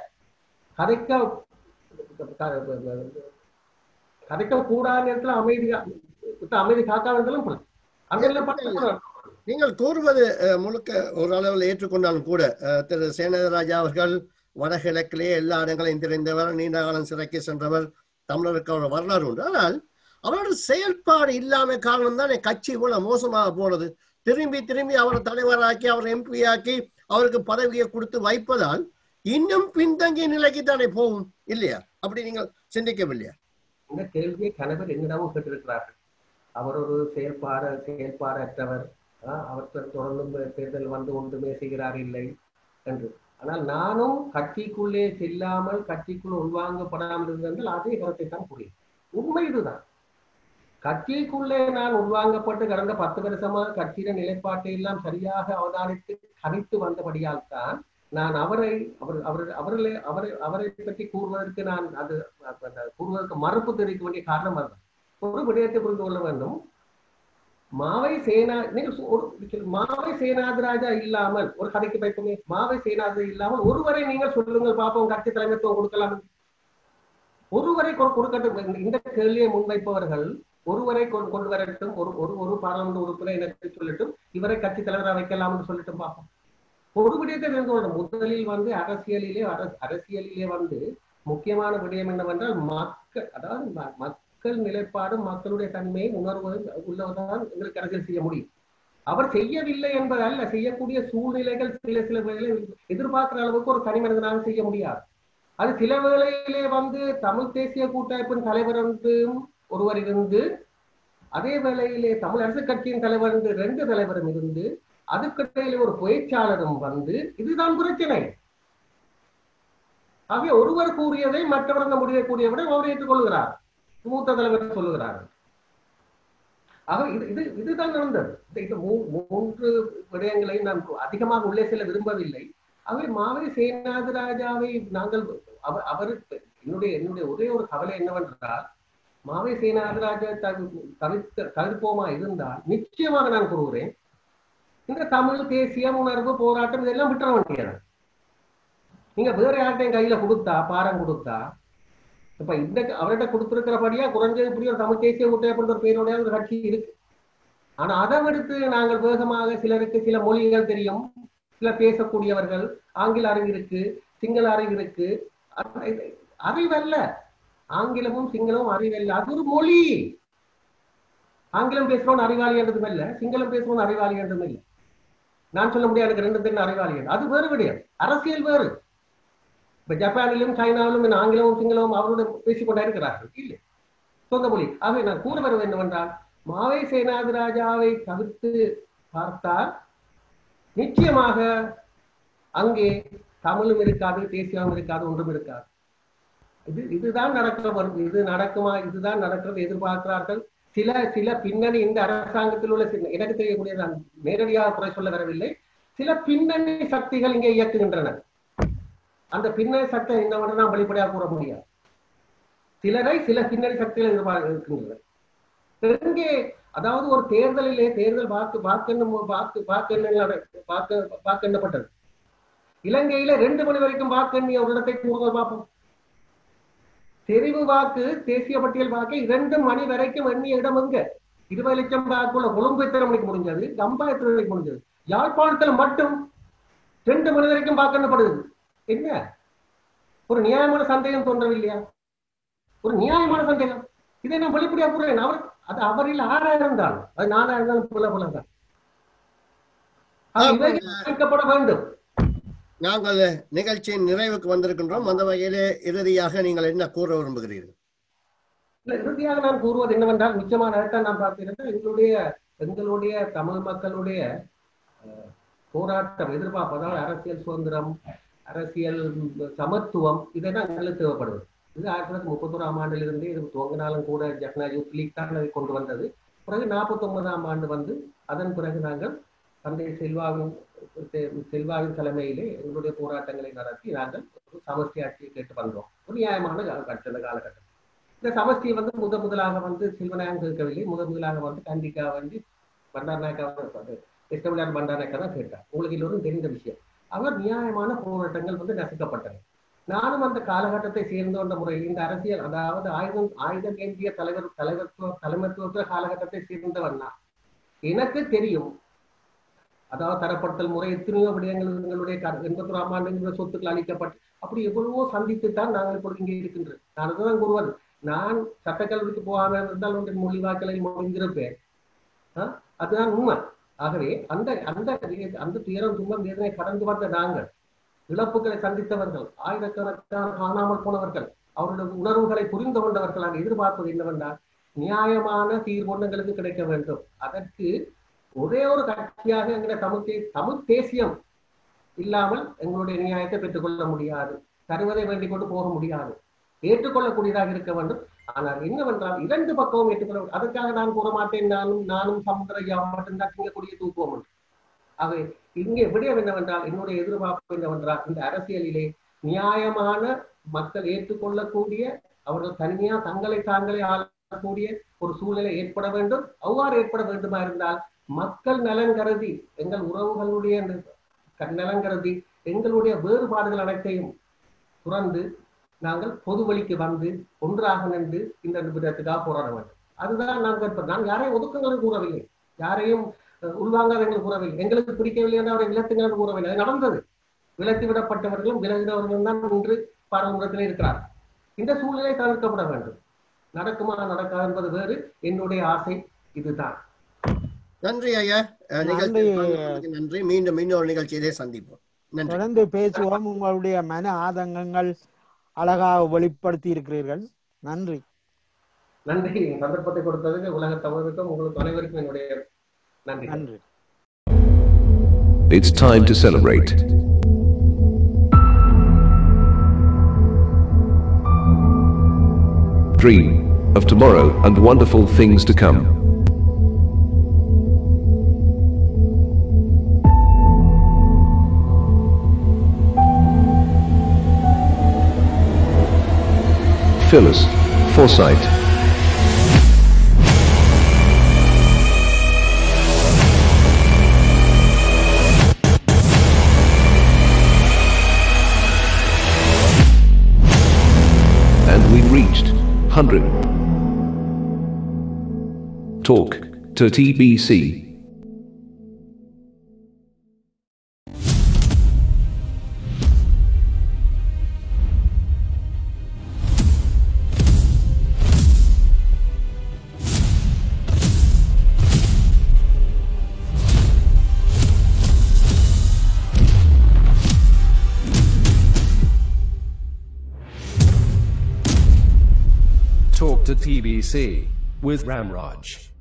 கதைக்க கூடாத நேரத்தில் அமைதி காக்காம இருந்தாலும் போல அந்த நீங்கள் கூறுவது முழுக்க ஒரு அளவில் ஏற்றுக்கொண்டாலும் கூட திரு சேனாதிராஜா அவர்கள் வடகிழக்கிலே எல்லா இடங்களையும் தெரிந்தவர், நீண்ட காலம் சிறைக்கு சென்றவர், தமிழருக்கு அவர் வரலாறு உண்டு. ஆனால் அவரோட செயல்பாடு இல்லாம காரணம் தான் கட்சி இவ்வளவு மோசமாக போனது. திரும்பி அவரை தலைவராக்கி, அவர் எம்பி ஆக்கி, அவருக்கு பதவியை கொடுத்து வைப்பதால் இன்னும் பின்தங்கிய நிலைக்கு தானே போகும் இல்லையா? அப்படி நீங்கள் சிந்திக்கவில்லையா? இந்த கேள்வியை கணவர் என்னிடமும் கேட்டிருக்கிறார்கள். அவர் ஒரு செயல்பாடற்றவர், அவர் தொடர்ந்து தேர்தல் வந்து ஒன்றுமே செய்கிறார் இல்லை என்று. ஆனால் நானும் கட்சிக்குள்ளே செல்லாமல், கட்சிக்குள் உள்வாங்கப்படாமல் இருந்தால் அதே கருத்தை தான் புரியும். உண்மை இதுதான். கட்சிக்குள்ளே நான் உள்வாங்கப்பட்டு கடந்த 10 வருஷமாக கட்சியின நிலைப்பாட்டை எல்லாம் சரியாக அவதானித்து கணித்து வந்தபடியால் தான் நான் அவரை பற்றி கூறுவதற்கு கூறுவதற்கு மறுப்பு தெரிவிக்க வேண்டிய காரணம் அதுதான். ஒரு விடயத்தை புரிந்து கொள்ள வேண்டும். மாவை சேனாதிராஜா இல்லாமல் ஒரு கதைக்கு வைப்போமே, மாவை சேனாதிராஜா இல்லாமல் ஒருவரை நீங்கள் சொல்லுங்கள் பார்ப்போம், கட்சி தலைமைத்துவம் கொடுக்கலாம். ஒருவரை கொடுக்கட்டும். இந்த கேள்வியை முன்வைப்பவர்கள் ஒருவரை கொண்டு வரட்டும், ஒரு பாராளுமன்ற உறுப்பினர் எனக்கு சொல்லட்டும், இவரை கட்சி தலைவராக வைக்கலாம்னு சொல்லட்டும் பார்ப்போம். ஒரு விடயத்தை தெரிந்து முதலில் வந்து அரசியலிலே வந்து முக்கியமான விடயம் என்னவென்றால் மக்கள், அதாவது மக்கள் நிலைப்பாடும் மக்களுடைய தன்மையை உணர்வு உள்ளவர்தான் எங்களுக்கு அரசியல் செய்ய முடியும். அவர் செய்யவில்லை என்பதல்ல, செய்யக்கூடிய சூழ்நிலைகள் சில வேளைகளை எதிர்பார்க்கிற அளவுக்கு ஒரு தனி மனிதனாக செய்ய முடியாது. அது சில வேளையிலே வந்து தமிழ் தேசிய கூட்டமைப்பின் தலைவர் என்று ஒருவர் இருந்து, அதே வேளையிலே தமிழ் அரசு கட்சியின் தலைவர் என்று 2 தலைவரும் இருந்து, அதுக்கிடையிலே ஒரு பேச்சாளரும் வந்து, இதுதான் பிரச்சனை. ஆகவே ஒருவர் கூறியதை மற்றவர் அந்த முடிவை கூறியவிட அவர் ஏற்றுக்கொள்கிறார், மூத்த தலைவர் சொல்லுகிறார். ஆக இதுதான் நடந்தது. இந்த 3 விடயங்களையும் நான் அதிகமாக உள்ளே செல்ல விரும்பவில்லை. ஆகவே மாவை சேனாதிராஜாவை நாங்கள் அவருக்கு என்னுடைய ஒரே ஒரு கவலை என்னவென்றால், மாவை சேனாதிராஜா தவிர்ப்போமா இருந்தால் நிச்சயமாக நான் கூறுகிறேன், இந்த தமிழ் தேசிய உணர்வு போராட்டம் இதெல்லாம் விட்டுற வேண்டியது. நீங்க வேற யார்ட்டையும் கையில கொடுத்தா, பாரம் கொடுத்தா, இப்ப இந்த அவர்கிட்ட கொடுத்திருக்கிறபடியா குறைஞ்சது இப்படி ஒரு தமிழ் தேசிய கூட்டமைப்பு ஒரு பேருடைய ஒரு கட்சி இருக்கு. ஆனா அதை விடுத்து நாங்கள் வேகமாக சிலருக்கு சில மொழிகள் தெரியும், சில பேசக்கூடியவர்கள், ஆங்கில அறிவு இருக்கு, சிங்கள அறிவு இருக்கு, அறிவல்ல, ஆங்கிலமும் சிங்களமும் அறிவல்ல, அது ஒரு மொழி. ஆங்கிலம் பேசுறவன் அறிவாளி என்றதும் இல்ல, சிங்களம் பேசுறவன் அறிவாளி என்றதும் இல்லை. நான் சொல்ல முடியாது எனக்கு 2 பேரும் அறிவாளி என்று. அது வேறு விடயம், அரசியல் வேறு. இப்ப ஜப்பானிலும் சைனாவிலும் ஆங்கிலமும் சிங்களமும் அவருடன் பேசிக்கொண்டே இருக்கிறார்கள், இல்லை சொந்த மொழி. ஆகவே நான் கூற வருவது என்னவென்றால், மாவை சேனாதிராஜாவை தவிர்த்து பார்த்தால் நிச்சயமாக அங்கே தமிழும் இருக்காது, தேசியமும் இருக்காது, ஒன்றும் இருக்காது. இதுதான் இதுதான் நடக்கிறது எதிர்பார்க்கிறார்கள் சில பின்னணி. இந்த அரசாங்கத்தில் உள்ள எனக்கு தெரியக்கூடிய, நான் நேரடியாக குறை சொல்ல வரவில்லை, சில பின்னணி சக்திகள் இங்கே இயக்குகின்றன. அந்த பின்னணி சக்தி என்னவென்று நாம் வெளிப்படையாக கூற முடியாது. சில பின்னணி சக்திகள் எதிர்பார்க்கின்றன. எங்கே, அதாவது ஒரு தேர்தல் வாக்கெண்ணப்பட்டது. இலங்கையில 2 மணி வரைக்கும் வாக்கெண்ணிய ஒரு இடத்தை கூறுகள் பார்ப்போம். தெரிவு வாக்கு, தேசிய பட்டியல் வாக்கை 2 மணி வரைக்கும் எண்ணிய இடம் எங்க? 20 லட்சம் வாக்குள்ள கொழும்பு எத்தனை மணிக்கு முடிஞ்சது, கம்பா எத்தனை மணிக்கு முடிஞ்சது, யாழ்ப்பாணத்தில் மட்டும் 2 மணி வரைக்கும் வாக்கெண்ணப்படுது. என்ன ஒரு நியாயமான சந்தேகம் தோன்றவில்லையா? ஒரு நியாயமான சந்தேகம். இதை நான் வெளிப்படையா கூறுறேன். அது அவரில் 6000 இருந்தாலும், அது 4000 இருந்தாலும் புலதான் அளிக்கப்பட வேண்டும். நாங்கள் நிகழ்ச்சியின் நிறைவுக்கு வந்திருக்கின்றோம். அந்த வகையிலே இறுதியாக நீங்கள் என்ன கூற விரும்புகிறீர்கள்? இறுதியாக நான் கூறுவது என்னவென்றால், நிச்சயமான நான் பார்க்கிறேன், எங்களுடைய தமிழ் மக்களுடைய போராட்டம் எதிர்பார்ப்பு, அதாவது அரசியல் சுதந்திரம், அரசியல் சமத்துவம், இதெல்லாம் எங்களுக்கு தேவைப்படுவது. இது 1931ஆம் ஆண்டிலிருந்து இது துவங்கினாலும் கூட ஜப்னா யூத் லீக் தான் அதை கொண்டு வந்தது. பிறகு 49ஆம் ஆண்டு வந்து அதன் பிறகு நாங்கள் தந்தை செல்வாவின் தலைமையிலே எங்களுடைய போராட்டங்களை நடத்தி நாங்கள் ஒரு சமஷ்டி ஆட்சியை கேட்டு வந்தோம். ஒரு நியாயமான அந்த காலகட்டம். இந்த சமஷ்டியை வந்து முதலாக வந்து செல்வநாயகம் கேட்கவில்லை. முதலாக வந்து கண்டிக்கா வந்து பண்டாரநாயக்கா பண்டாரநாயக்கா தான் கேட்டார். உங்களுக்கு எல்லோரும் தெரிந்த விஷயம். அவர் நியாயமான போராட்டங்கள் வந்து நசுக்கப்பட்டன. நானும் அந்த காலகட்டத்தை சேர்ந்த முறையில் இந்த அரசியல், அதாவது ஆயுதம் ஏந்திய தலைமைத்துவ காலகட்டத்தை சேர்ந்தவன் நான். எனக்கு தெரியும், அதாவது தரப்படுத்தல் முறை எத்தனையோ விடயங்கள் எங்களுடைய 81ஆம் ஆண்டு சொத்துக்கள் அளிக்கப்பட்டு அப்படி எவ்வளவோ சந்தித்துத்தான் நாங்கள் இப்பொழுது இங்கே இருக்கின்றோம். நான் அதுதான் கூறுவது, நான் சட்டக்கல்விக்கு போகாம இருந்தால் ஒன்றின் மொழி வாக்களை முடிந்திருப்பேன். அதுதான் உண்மை. ஆகவே அந்த துயரம் துன்பம் வேதனை கடந்து வந்த நாங்கள், இழப்புகளை சந்தித்தவர்கள், ஆயிரக்கணக்கான காணாமல் போனவர்கள், அவருடைய உணர்வுகளை புரிந்து கொண்டவர்களாக எதிர்பார்ப்பது என்னவென்றால், நியாயமான தீர்வுகளுக்கு கிடைக்க வேண்டும். அதற்கு ஒரே ஒரு கட்சியாக எங்களுடைய தமிழ் தேசியம் இல்லாமல் எங்களுடைய நியாயத்தை பெற்றுக்கொள்ள முடியாது. தருவதை வேண்டிக் கொண்டு போக முடியாது. ஏற்றுக்கொள்ளக்கூடியதாக இருக்க வேண்டும். ஆனால் என்னவென்றால் 2 பக்கமும் ஏற்றுக்கொள்ள, அதற்காக நான் கூற மாட்டேன், நானும் சமுத்திரையா மட்டும்தான் திங்கக்கூடிய தூக்குவோம் என்று. ஆகவே இங்கே விடயம் என்னவென்றால், என்னுடைய எதிர்பார்ப்பு என்னவென்றால், இந்த அரசியலிலே நியாயமான மக்கள் ஏற்றுக்கொள்ளக்கூடிய, அவர்கள் தனியா தாங்களே ஆளக்கூடிய ஒரு சூழ்நிலை ஏற்பட வேண்டும். அவ்வாறு ஏற்பட வேண்டுமா இருந்தால் மக்கள் நலன் கருதி, எங்கள் உறவுகளுடைய நலன் கருதி, எங்களுடைய வேறுபாடுகள் அனைத்தையும் துறந்து நாங்கள் பொது வழிக்கு வந்து ஒன்றாக நின்று இந்த விதத்துக்காக போராட வேண்டும். அதுதான் நான் யாரையும் ஒதுக்குங்கள் கூறவில்லை, யாரையும் உள்வாங்காதங்கள் கூறவில்லை, எங்களுக்கு பிடிக்கவில்லை என்று அவரை விலத்துங்கள் கூறவில்லை. அது நடந்தது. விலத்தி விடப்பட்டவர்களும் விலகினவர்களும் தான் இன்று பாராளுமன்றத்தில் இருக்கிறார். இந்த சூழ்நிலை தவிர்க்கப்பட வேண்டும். நடக்குமா நடக்காது என்பது வேறு. என்னுடைய ஆசை இதுதான். நன்றி ஐயா, நன்றி. மீண்டும் இன்னொரு நிகழ்ச்சியிலே சந்திப்போம். தொடர்ந்து பேசுவோம். உங்களுடைய மன ஆதங்கங்கள் அழகாக வெளிப்படுத்தி இருக்கிறீர்கள். நன்றி. நன்றி. சந்தர்ப்பத்தை கொடுத்ததுக்கு உலக தமிழருக்கும் உங்களுக்கு அனைவருக்கும் என்னுடைய நன்றி. நன்றி. It's time to celebrate. Dream of tomorrow and wonderful things to come. Phyllis Forsyth. And we reached 100. Talk to TBC. Talk to TBC with Ramraj.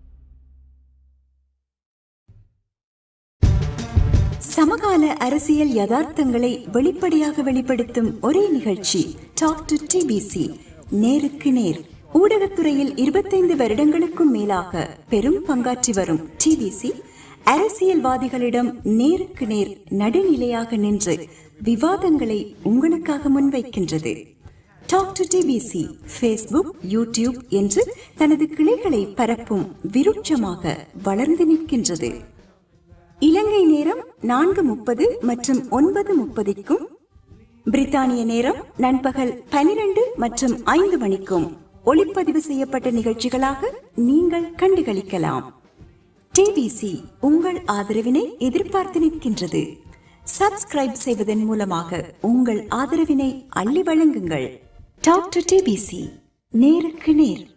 சமகால அரசியல் யதார்த்தங்களை வெளிப்படையாக வெளிப்படுத்தும் ஒரே நிகழ்ச்சி டாக் டு டிபிசி, நேருக்கு நேர். ஊடகத்துறையில் 25 வருடங்களுக்கும் மேலாக பெரும் பங்காற்றி வரும் டிபிசி அரசியல்வாதிகளிடம் நேருக்கு நேர் நடுநிலையாக நின்று விவாதங்களை உங்களுக்காக முன்வைக்கின்றது. Talk to TBC Facebook, YouTube என்று தனது கிளைகளை பரப்பும் விருட்சமாக வளர்ந்து நிற்கின்றது. இலங்கை நேரம் 4:30 மற்றும் 9:30க்கும், பிரித்தானிய நேரம் நண்பகல் 12 மற்றும் 5 மணிக்கும் ஒளிப்பதிவு செய்யப்பட்ட நிகழ்ச்சிகளாக நீங்கள் கண்டுகளிக்கலாம். டிபிசி உங்கள் ஆதரவினை எதிர்பார்த்து நிற்கின்றது. சப்ஸ்கிரைப் செய்வதன் மூலமாக உங்கள் ஆதரவினை அள்ளி வழங்குங்கள். டாக் டு டிபிசி, நேருக்கு நேர்.